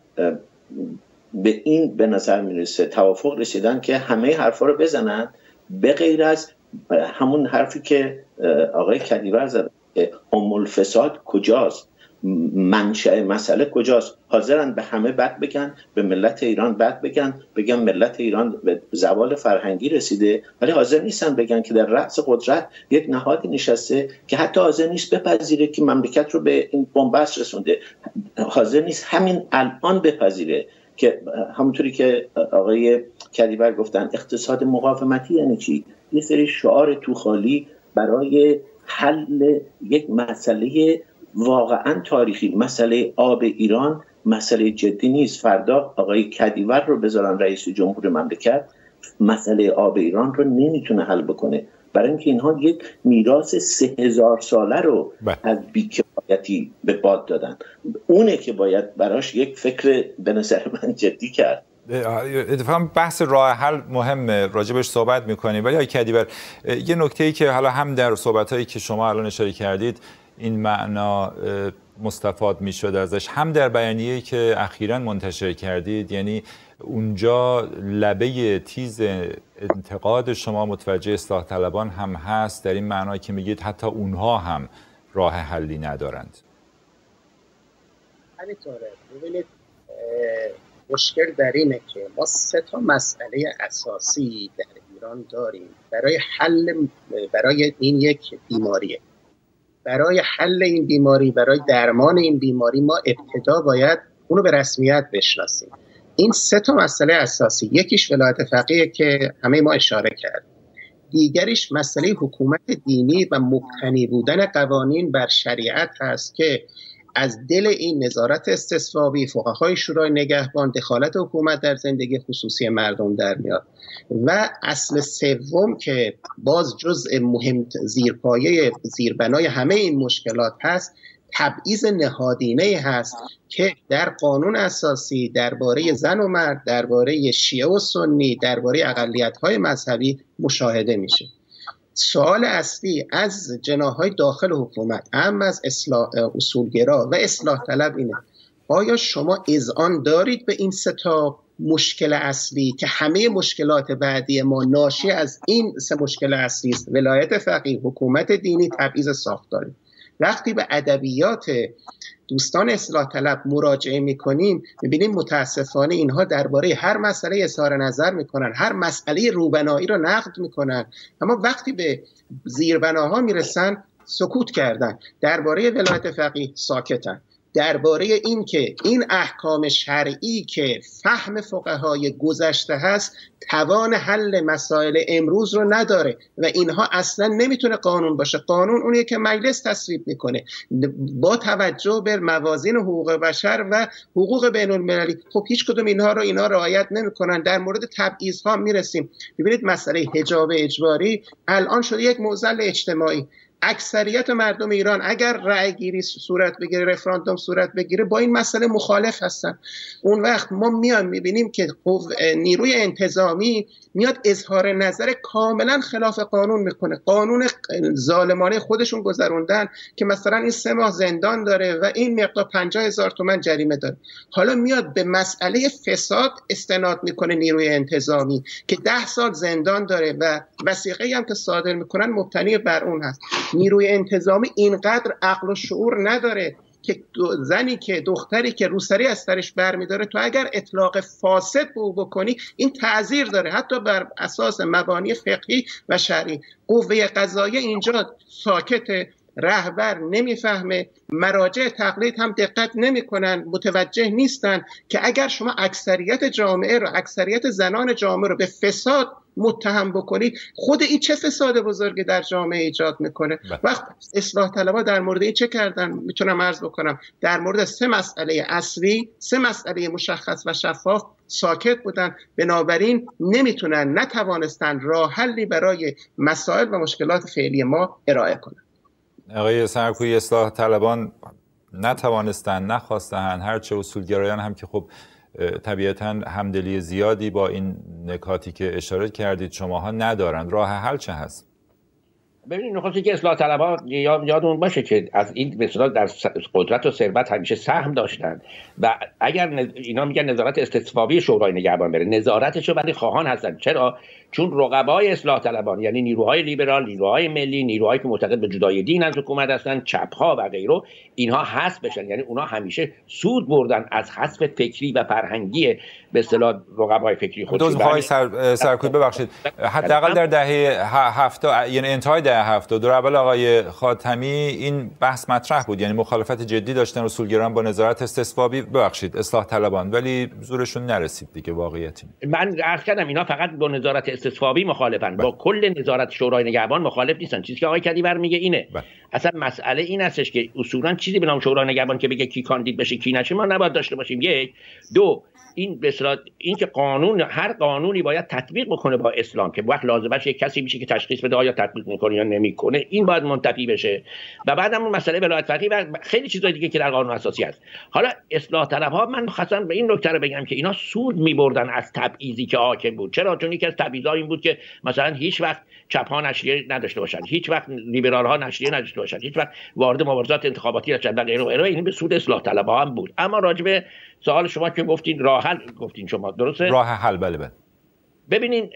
به این به نظر میرسه توافق رسیدن که همه حرفا رو بزنن به غیر از همون حرفی که آقای کدیور زد، ام الفساد کجاست، منشأ مسئله کجاست. حاضرن به همه بد بگن، به ملت ایران بد بگن، بگن ملت ایران به زوال فرهنگی رسیده، ولی حاضر نیستن بگن که در رأس قدرت یک نهادی نشسته که حتی حاضر نیست بپذیره که مملکت رو به این بنبست رسونده، حاضر نیست همین الان بپذیره که همونطوری که آقای کدیور گفتن اقتصاد مقاومتی یعنی چی؟ یه سری شعار توخالی برای حل یک مسئله واقعا تاریخی. مسئله آب ایران مسئله جدی نیست. فردا آقای کدیور رو بذارن رئیس جمهور مملکت، مسئله آب ایران رو نمیتونه حل بکنه، برای اینکه اینها یک میراث سه هزار ساله رو از بی‌کفایتی به باد دادن. اونه که باید براش یک فکر به نظر من جدی کرد. اتفاقا بحث راه حل مهمه، راجبش صحبت میکنیم، ولی آقای کدیور یه نکته‌ای که حالا هم در صحبتایی که شما الان اشاره کردید این معنا مستفاد میشد ازش، هم در بیانیه‌ای که اخیراً منتشر کردید، یعنی اونجا لبه تیز انتقاد شما متوجه اصلاح طلبان هم هست، در این معنا که میگید حتی اونها هم راه حلی ندارند. همینطوره. ببینید مشکل در اینه که ما سه تا مسئله اساسی در ایران داریم برای حل برای این یک بیماریه. برای حل این بیماری، برای درمان این بیماری ما ابتدا باید اونو به رسمیت بشناسیم. این سه تا مسئله اساسی، یکیش ولایت فقیه که همه ما اشاره کردیم، دیگریش مسئله حکومت دینی و مبتنی بودن قوانین بر شریعت هست که از دل این نظارت استصوابی، فقهای شورای نگهبان، دخالت حکومت در زندگی خصوصی مردم در میاد. و اصل سوم که باز جزء مهم زیرپایه زیربنای همه این مشکلات هست، تبعیض نهادینه هست که در قانون اساسی درباره زن و مرد، درباره شیعه و سنی، درباره اقلیت‌های مذهبی مشاهده میشه. سوال اصلی از جناح‌های داخل حکومت، اما از اصلاح اصولگرا و اصلاح طلب اینه: آیا شما اذعان دارید به این سه تا مشکل اصلی که همه مشکلات بعدی ما ناشی از این سه مشکل اصلی است؟ ولایت فقیه، حکومت دینی، تبعیض ساختاری. وقتی به ادبیات دوستان اصلاح طلب مراجعه میکنیم میبینیم متاسفانه اینها درباره هر مسئله اظهار نظر میکنن، هر مسئله روبنایی رو نقد میکنن، اما وقتی به زیربناها میرسن سکوت کردن. درباره ولایت فقیه ساکتن، درباره این که این احکام شرعی که فهم فقهای گذشته هست توان حل مسائل امروز رو نداره و اینها اصلا نمیتونه قانون باشه. قانون اونیه که مجلس تصویب میکنه با توجه به موازین حقوق بشر و حقوق بین المللی. خب هیچ کدوم اینها رو اینا رعایت نمیکنن. در مورد تبعیض ها میرسیم، ببینید مسئله حجاب اجباری الان شده یک معضل اجتماعی. اکثریت مردم ایران اگر رأی گیری صورت بگیره، رفراندوم صورت بگیره، با این مسئله مخالف هستن. اون وقت ما میان میبینیم که نیروی انتظامی میاد اظهار نظر کاملا خلاف قانون میکنه. قانون ظالمانه خودشون گذروندن که مثلا این سه ماه زندان داره و این مقدار پنجاه هزار تومان جریمه داره. حالا میاد به مسئله فساد استناد میکنه نیروی انتظامی که ده سال زندان داره و وثیقه‌ای هم که صادر میکنن مبتنی بر اون هست. نیروی انتظامی اینقدر عقل و شعور نداره که زنی که دختری که روسری از سرش برمیداره تو اگر اطلاق فاسد به او بکنی این تعزیر داره، حتی بر اساس مبانی فقهی و شرعی. قوه قضاییه اینجا ساکته، رهبر نمیفهمه، مراجع تقلید هم دقت نمیکنن، متوجه نیستن که اگر شما اکثریت جامعه رو، اکثریت زنان جامعه رو به فساد متهم بکنید، خود این چه فساد بزرگی در جامعه ایجاد میکنه. وقت اصلاح طلبها در مورد این چه کردن؟ میتونم عرض بکنم در مورد سه مسئله اصلی، سه مسئله مشخص و شفاف ساکت بودن. بنابراین نمیتونن، نتوانستن راه حلی برای مسائل و مشکلات فعلی ما ارائه کنن. آقای سرکویی، اصلاح طلبان نتوانستن، نخواستن، هرچه اصولگرایان هم که خب طبیعتاً همدلی زیادی با این نکاتی که اشاره کردید شماها ندارند. راه حل چه هست؟ ببینید نخواست که اصلاح طلبها یادمون باشه که از این مثلا در قدرت و ثروت همیشه سهم داشتن و اگر اینا میگن نظارت استصوابی شورای نگهبان بره، نظارتشو ولی خواهان هستن. چرا؟ چون رقبای اصلاح طلبان یعنی نیروهای لیبرال، نیروهای ملی، نیروهایی که معتقد به جدای دین از حکومت هستن، چپ‌ها و غیره، اینها حذف بشن. یعنی اونا همیشه سود بردن از حذف فکری و فرهنگی به اصطلاح رقبای فکری خودشون. دوست خواهی سر سرکوی ببخشید، حداقل در دهه هفتاد، یعنی انتهای دهه هفتاد دور اول آقای خاتمی این بحث مطرح بود، یعنی مخالفت جدی داشتن اصولگرایان با نظارت استصوابی، ببخشید اصلاح طلبان، ولی زورشون نرسید دیگه. واقعیتی من عرض کردم اینا فقط با نظارت استصوابی مخالفن، با کل نظارت شورای نگهبان مخالف نیستن. چیزی که آقای کدیور میگه اینه. بله. اصلا مسئله این هستش که اصولا چیزی به نام شورای نگهبان که بگه کی کاندید بشه کی نشه ما نباید داشته باشیم. یک، دو، این به اصطلاح این که قانون، هر قانونی باید تطبیق بکنه با اسلام، که وقت لازمش یک کسی میشه که تشخیص بده آیا تطبیق میکنه یا نمیکنه، این باید منتفی بشه. و بعدم اون مسئله ولایت فقیه و خیلی چیزای دیگه که در قانون اساسی هست. حالا اصلاح طلبها، من خاصا به این نکته رو بگم که اینا سود میبردن از تبعیضی که حاکم بود. چرا؟ چون یکی از تبعیض‌ها این بود که مثلا هیچ وقت چپ‌ها نشریه نداشته باشن، هیچ وقت لیبرال‌ها نشریه نداشته باشن، هیچ وقت وارد مبارزات انتخاباتی نشن و غیره و غیره. این به سود اصلاح طلبها هم بود. اما راجع به سوال شما که گفتین راه حل گفتین شما، درسته؟ راه حل، بله بله. ببینین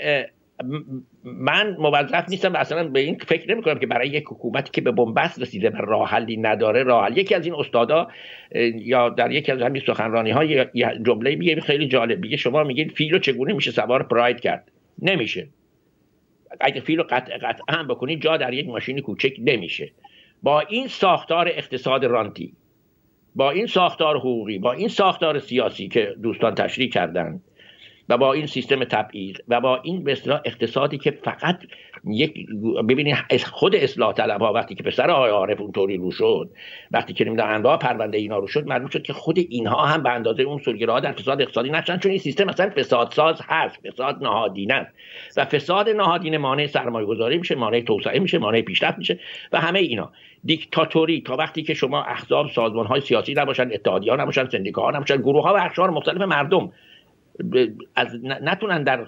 من موظف نیستم و اصلا به این فکر نمی کنم که برای یک حکومتی که به بنبست رسیده و راه حلی نداره راه حل. یکی از این استادا یا در یکی از همین سخنرانی ها یه جمله میگه خیلی جالب، میگه شما میگید فیلو چگونه میشه سوار پراید کرد؟ نمیشه. اگه فیلو قطع قطع هم بکنید جا در یک ماشین کوچک نمیشه. با این ساختار اقتصاد رانتی، با این ساختار حقوقی، با این ساختار سیاسی که دوستان تشریح کردن و با این سیستم تبعیض و با این به اصطلاح اقتصادی که فقط یک، ببینید خود اصلاح طلبها وقتی که پسر آقای عارف اونطوری رو شد، وقتی که نمیدونم انواع پرونده اینا رو شد، معلوم شد که خود اینها هم به اندازه اون سلگره‌ها در فساد اقتصادی نشدن، چون این سیستم مثلا فساد ساز هست، فساد نهادینه است و فساد نهادینه مانع سرمایه‌گذاری میشه، مانع توسعه میشه، مانع پیشرفت میشه و همه اینا. دیکتاتوری تا وقتی که شما احزاب، سازمان‌های سیاسی نباشن، اتحادیه‌ها نباشن، سندیکاها نباشن، گروه‌ها و اقشار مختلف مردم از نتونن در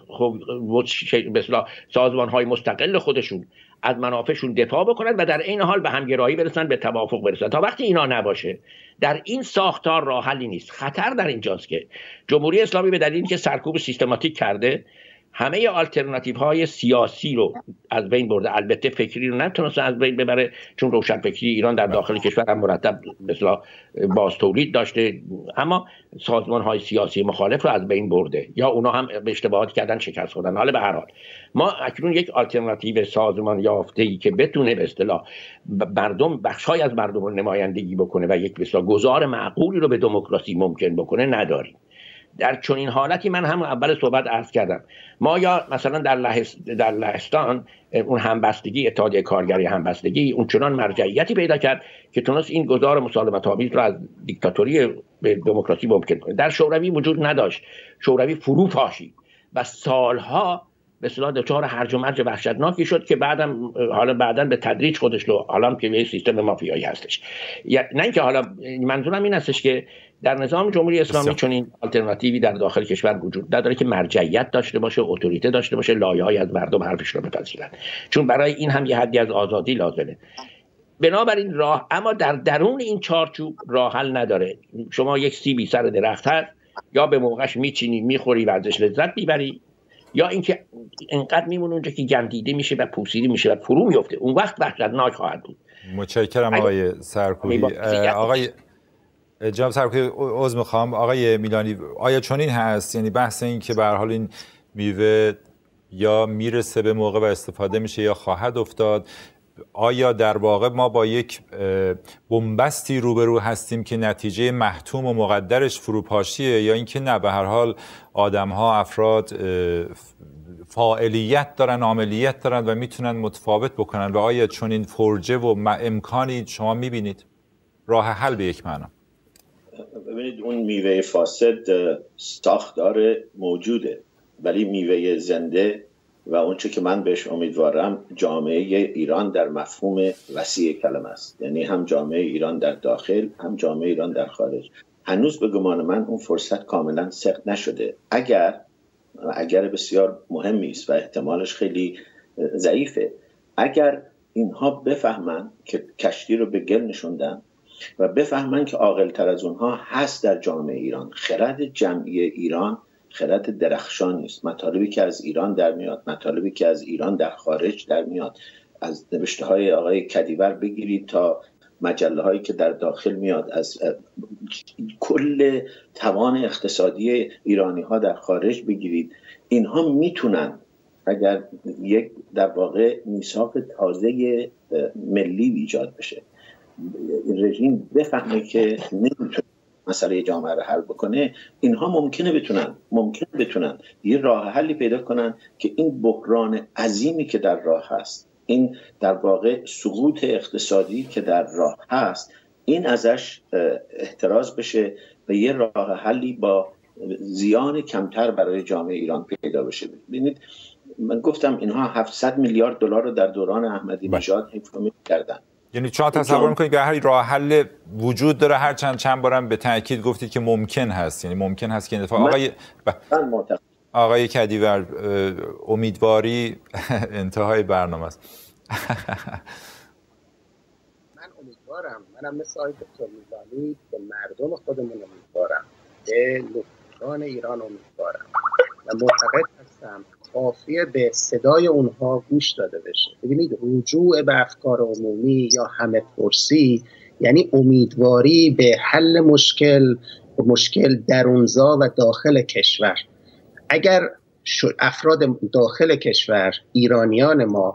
مثلا سازمان‌های مستقل خودشون از منافعشون دفاع بکنن و در این حال به همگرایی برسن، به توافق برسن. تا وقتی اینا نباشه در این ساختار راه حلی نیست. خطر در اینجاست که جمهوری اسلامی به دلیلی که سرکوب سیستماتیک کرده همه آلترناتیو های سیاسی رو از بین برده، البته فکری رو نتونسته از بین ببره، چون روشنفکری ایران در داخل کشور هم مرتب مثلا باز تولید داشته، اما سازمان های سیاسی مخالف رو از بین برده یا اونا هم به اشتباهات کردن شکست خوردن. حالا به هر حال ما اکنون یک آلترناتیو سازمان یافته‌ای که بتونه به اصطلاح مردم، بخش‌های از مردم رو نمایندگی بکنه و یک به اصطلاح گذار معقولی رو به دموکراسی ممکن بکنه نداریم. در چنین حالتی من هم اول صحبت عرض کردم، ما یا مثلا در لهست در لهستان اون همبستگی، اتحادیه کارگری همبستگی اون چنان مرجعیتی پیدا کرد که تونست این گذار مسالمت آمیز را از دیکتاتوری به دموکراسی ممکن کنه. در شوروی وجود نداشت، شوروی فرو پاشید و سالها به اصطلاح دچار هرج و مرج وحشتناکی شد که بعدم حالا بعداً به تدریج خودش رو حالا که یه سیستم مافیایی هستش. نه اینکه حالا منظورم این هستش که در نظام جمهوری اسلامی چون این آلترناتیوی در داخل کشور وجود نداره که مرجعیت داشته باشه، اتوریته داشته باشه، لایه‌های از مردم حرفش رو بپذیرن، چون برای این هم یه حدی از آزادی لازمه. بنابراین راه، اما در درون این چارچوب راه حل نداره. شما یک سیبی سر درخت هست، یا به موقعش میچینی میخوری و ازش لذت میبری، یا اینکه انقدر میمونه اونجا که گندیده میشه و پوسیده میشه و فرو میفته. اون وقت وحشتناک خواهد بود. متشکرم آقای سرکوبی. آقای جناب سرکوبی عذر میخوام، آقای میلانی آیا چنین هست؟ یعنی بحث این که به هر حال این میوه یا میرسه به موقع و استفاده میشه یا خواهد افتاد، آیا در واقع ما با یک بنبستی روبرو هستیم که نتیجه محتوم و مقدرش فروپاشیه، یا اینکه نه به هر حال آدم‌ها، افراد فاعلیت دارن، عملیات دارن و میتونن متفاوت بکنن؟ و آیا چون این فرجه و امکانی شما میبینید راه حل به یک معنا؟ ببینید اون میوه فاسد ساختار موجوده، ولی میوه زنده و اونچه که من بهش امیدوارم جامعه ایران در مفهوم وسیع کلمه است، یعنی هم جامعه ایران در داخل هم جامعه ایران در خارج. هنوز به گمان من اون فرصت کاملا سقط نشده. اگر اگر بسیار مهمی است و احتمالش خیلی ضعیفه، اگر اینها بفهمن که کشتی رو به گل نشوندن و بفهمن که عاقل‌تر از اونها هست در جامعه ایران، خرد جمعی ایران خرد درخشانی است. مطالبی که از ایران در میاد، مطالبی که از ایران در خارج در میاد، از نوشته های آقای کدیور بگیرید تا مجله هایی که در داخل میاد، از کل توان اقتصادی ایرانی ها در خارج بگیرید، اینها میتونن اگر یک در واقع میثاق تازه ملی ایجاد بشه، رژیم بفهمه که نمیتونه مسئله جامعه رو حل بکنه، اینها ممکنه بتونن ممکنه بتونن یه راه حلی پیدا کنن که این بحران عظیمی که در راه هست، این در واقع سقوط اقتصادی که در راه هست، این ازش احتراز بشه و یه راه حلی با زیان کمتر برای جامعه ایران پیدا بشه. ببینید من گفتم اینها هفتصد میلیارد دلار رو در دوران احمدی نژاد حفظ کردن. یعنی شما تصور میکنید که هر راه حل وجود داره، هر چند چند بارم به تاکید گفتید که ممکن هست، یعنی ممکن هست که این دفعه آقای ب... آقای کدیور امیدواری انتهای برنامه است. امیدوارم، منم مثل آقای دکتر میلانی به مردم خودمون امیدوارم، به نخبگان ایران امیدوارم و معتقد هستم کافیه به صدای اونها گوش داده بشه. ببینید رجوع به افکار عمومی یا همه پرسی یعنی امیدواری به حل مشکل مشکل درونزا و داخل کشور. اگر افراد داخل کشور، ایرانیان ما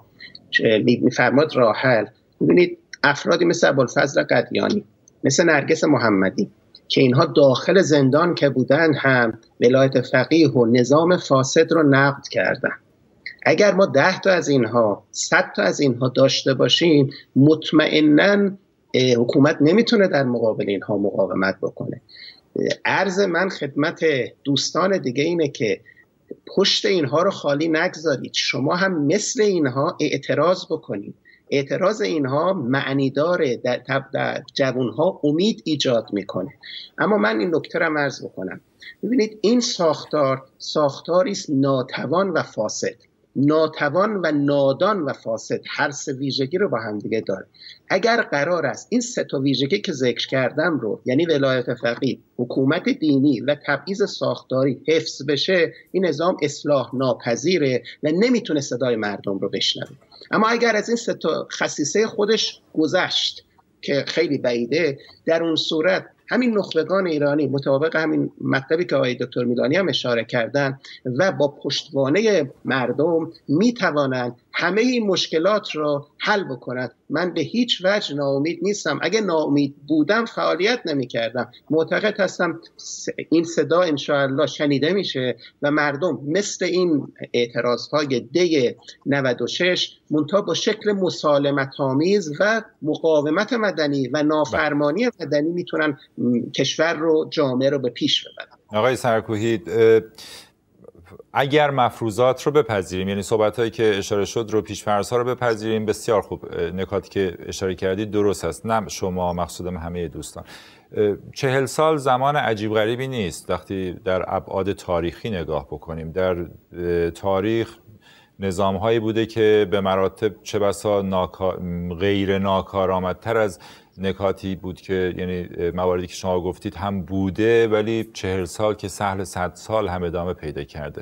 میفرماد راه حل، ببینید افرادی مثل ابوالفضل قدیانی، مثل نرگس محمدی که اینها داخل زندان که بودن هم ولایت فقیه و نظام فاسد رو نقد کردن. اگر ما ده تا از اینها، صد تا از اینها داشته باشیم، مطمئناً حکومت نمیتونه در مقابل اینها مقاومت بکنه. عرض من خدمت دوستان دیگه اینه که پشت اینها رو خالی نگذارید، شما هم مثل اینها اعتراض بکنید. اعتراض اینها معنی داره، در, در جوانها امید ایجاد میکنه. اما من این نکته رو عرض بکنم، ببینید این ساختار ساختاری است ناتوان و فاسد. ناتوان و نادان و فاسد هر سه ویژگی رو با هم دیگه داره. اگر قرار است این سه تا ویژگی که ذکر کردم رو، یعنی ولایت فقیه، حکومت دینی و تبعیض ساختاری حفظ بشه، این نظام اصلاح ناپذیره و نمیتونه صدای مردم رو بشنوه. اما اگر از این سه تا خصیصه خودش گذشت که خیلی بعیده، در اون صورت همین نخبگان ایرانی مطابق همین مطلبی که آقای دکتر میلانی هم اشاره کردن و با پشتوانه مردم میتوانند همه این مشکلات رو حل بکنند. من به هیچ وجه ناامید نیستم. اگه ناامید بودم فعالیت نمی کردم. معتقد هستم این صدا انشاءالله شنیده میشه و مردم مثل این اعتراضهای دی نود و شش منتها با شکل مسالمت آمیز و مقاومت مدنی و نافرمانی مدنی میتونن کشور رو، جامعه رو به پیش ببرن. آقای سرکوهی، اگر مفروضات رو بپذیریم، یعنی صحبت‌هایی که اشاره شد رو، پیش‌فرض‌ها رو بپذیریم، بسیار خوب، نکاتی که اشاره کردید درست است. نه شما، مقصودم همه دوستان. چهل سال زمان عجیب غریبی نیست وقتی در ابعاد تاریخی نگاه بکنیم. در تاریخ نظام‌هایی بوده که به مراتب چه بسا ناکا... غیر ناکارآمدتر از نکاتی بود که، یعنی مواردی که شما گفتید هم بوده، ولی چهل سال که سهل صد سال هم ادامه پیدا کرده.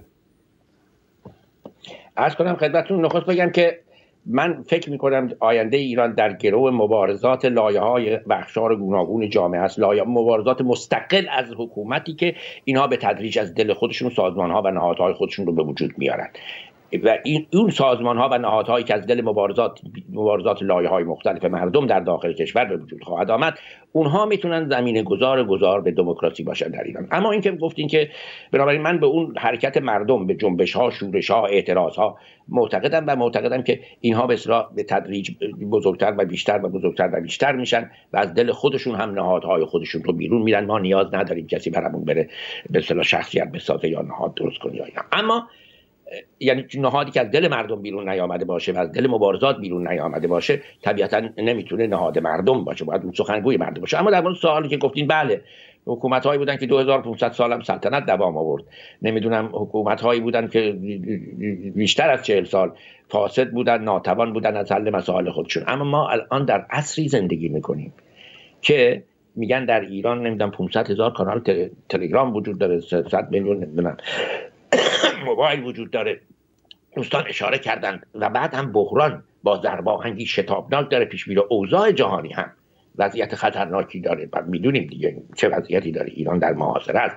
عرض کنم خدمتتون، نخست بگم که من فکر می‌کنم آینده ایران در گرو مبارزات لایه‌های و اقشار گوناگون جامعه است، لایه مبارزات مستقل از حکومتی که اینها به تدریج از دل خودشون سازمان‌ها و نهادهای خودشون رو به وجود میارن و این اون سازمان‌ها و نهادهایی که از دل مبارزات مبارزات لایه‌های مختلف مردم در داخل کشور به وجود خواهد آمد، اونها میتونن زمینه گذار گذار به دموکراسی باشن در ایران. اما اینکه گفتین که بنابراین من به اون حرکت مردم، به جنبش‌ها، شورش‌ها، اعتراض‌ها معتقدم و معتقدم که اینها به اصطلاح به تدریج بزرگتر و بیشتر و بزرگتر و بیشتر میشن و از دل خودشون هم نهادهای خودشون رو بیرون میرن. ما نیاز نداریم کسی برامون بره به اصطلاح شخصیت بسازه یا نهاد درست کنه یا اینا. اما یعنی نهادی که از دل مردم بیرون نیامده باشه و از دل مبارزات بیرون نیامده باشه طبیعتا نمیتونه نهاد مردم باشه، باید اون سخنگوی مردم باشه. اما در مورد سوالی که گفتین، بله حکومت‌هایی بودن که دو هزار و پانصد سال هم سلطنت دوام آورد. نمیدونم حکومت‌هایی بودن که بیشتر از چهل سال فاسد بودن، ناتوان بودن از حل مسائل خودشون. اما ما الان در عصری زندگی میکنیم که میگن در ایران نمیدونم پانصد هزار کانال تلگرام وجود داره، صد میلیون نمیدونم موبایل وجود داره. دوستان اشاره کردن و بعد هم بحران با ضرباهنگی شتابناک داره پیش میره. اوضاع جهانی هم وضعیت خطرناکی داره و میدونیم دیگه چه وضعیتی داره ایران در محاصره است.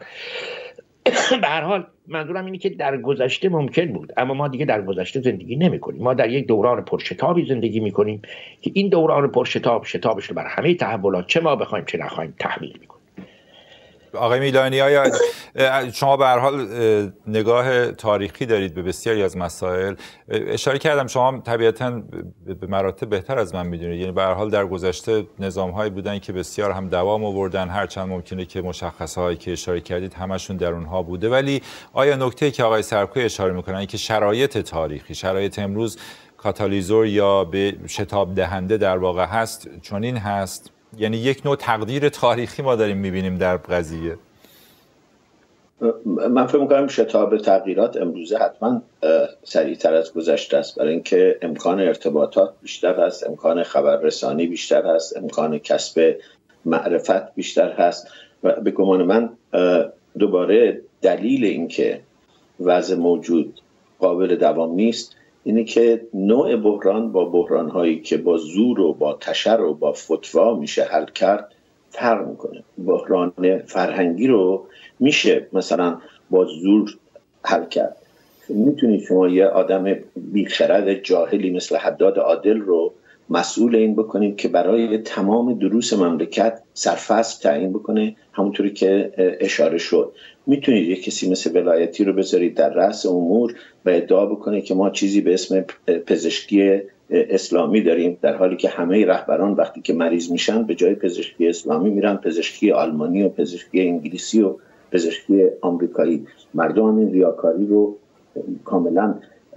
به هر حال منظورم اینه که در گذشته ممکن بود، اما ما دیگه در گذشته زندگی نمی کنیم. ما در یک دوران پرشتابی زندگی می کنیم که این دوران پرشتاب شتابش رو برای همه تحولات چه ما بخوایم چه نخوایم تحمیل می کنیم. آقای میلانی، آیا شما به هر حال نگاه تاریخی دارید به بسیاری از مسائل؟ اشاره کردم شما طبیعتاً به مراتب بهتر از من میدونید، یعنی به هر حال در گذشته نظام‌هایی بودن که بسیار هم دوام آوردن، هرچند ممکنه که مشخصه‌هایی که اشاره کردید همشون در اونها بوده. ولی آیا نکته‌ای که آقای سرکوهی اشاره میکنن که شرایط تاریخی، شرایط امروز کاتالیزور یا به شتاب دهنده در واقع هست، چون این هست؟ یعنی یک نوع تقدیر تاریخی ما داریم میبینیم در قضیه. من فکر می‌کنم شتاب تغییرات امروزه حتما سریعتر از گذشته است، برای اینکه امکان ارتباطات بیشتر هست، امکان خبررسانی بیشتر هست، امکان کسب معرفت بیشتر هست و به گمان من دوباره دلیل اینکه وضع موجود قابل دوام نیست اینه که نوع بحران با بحران‌هایی که با زور و با تشر و با فتوا میشه حل کرد فرق میکنه. بحران فرهنگی رو میشه مثلا با زور حل کرد. میتونید شما یه آدم بیخرد جاهلی مثل حداد عادل رو مسئول این بکنید که برای تمام دروس مملکت سرفصل تعیین بکنه، همونطوری که اشاره شد. میتونید یک کسی مثل ولایتی رو بذارید در رأس امور و ادعا بکنه که ما چیزی به اسم پزشکی اسلامی داریم، در حالی که همه رهبران وقتی که مریض میشن به جای پزشکی اسلامی میرن پزشکی آلمانی و پزشکی انگلیسی و پزشکی آمریکایی. مردم این ریاکاری رو کاملا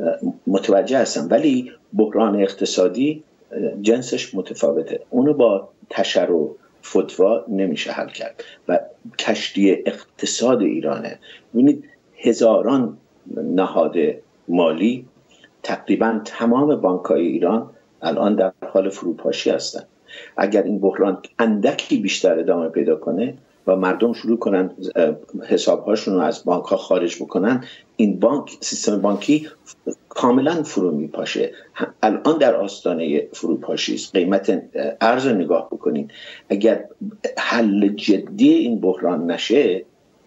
متوجه هستن، ولی بحران اقتصادی جنسش متفاوته، اونو با تشر و فتوا نمیشه حل کرد و کشتی اقتصاد ایرانه. ببینید هزاران نهاد مالی، تقریبا تمام بانک‌های ایران الان در حال فروپاشی هستند. اگر این بحران اندکی بیشتر ادامه پیدا کنه و مردم شروع کنن حساب‌هاشون رو از بانک‌ها خارج بکنن، این بانک سیستم بانکی کاملا فرو میپاشه. الان در آستانه فروپاشی است. قیمت ارز رو نگاه بکنید. اگر حل جدی این بحران نشه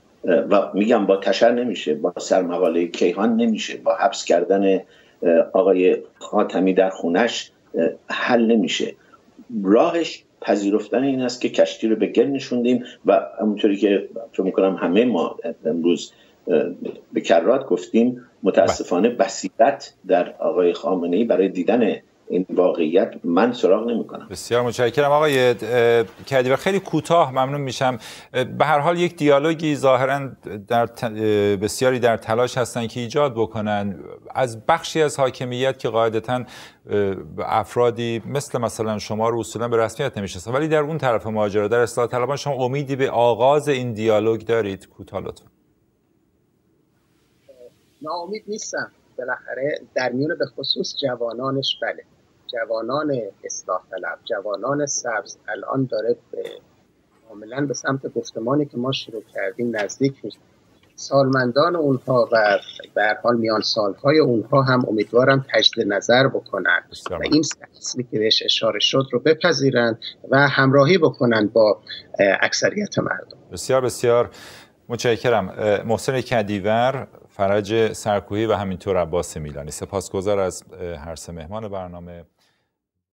و میگم با تشر نمیشه، با سرمقاله کیهان نمیشه، با حبس کردن آقای خاتمی در خونش حل نمیشه. راهش پذیرفتن این است که کشتی رو به گل نشوندیم و همونطوری که فکر می‌کنم همه ما امروز به کرات گفتیم، متاسفانه بصیرت در آقای خامنه‌ای برای دیدن این واقعیت من سراغ نمی‌کنم. بسیار متشکرم آقای کدیور. خیلی کوتاه ممنون میشم. به هر حال یک دیالوگی ظاهراً در بسیاری در تلاش هستن که ایجاد بکنن از بخشی از حاکمیت که قاعدتاً افرادی مثل مثلا شما رو اصولاً به رسمیت نمیشناسن، ولی در اون طرف ماجرا در اصلاح طلبان شما امیدی به آغاز این دیالوگ دارید؟ کوتاه لطفاً. ناامید نیستم. بالاخره در میون به خصوص جوانانش، بله، جوانان اصلاح طلب، جوانان سبز الان داره به کاملا به سمت گفتمانی که ما شروع کردیم نزدیک میشه. سالمندان اونها و به هر حال میان سالهای اونها هم امیدوارم تجدید نظر بکنن و این اصلی که بهش اشاره شد رو بپذیرن و همراهی بکنن با اکثریت مردم. بسیار بسیار متشکرم. محسن کدیور، فرج سرکوهی و همینطور عباس میلانی، سپاسگزار از هر سه مهمان برنامه.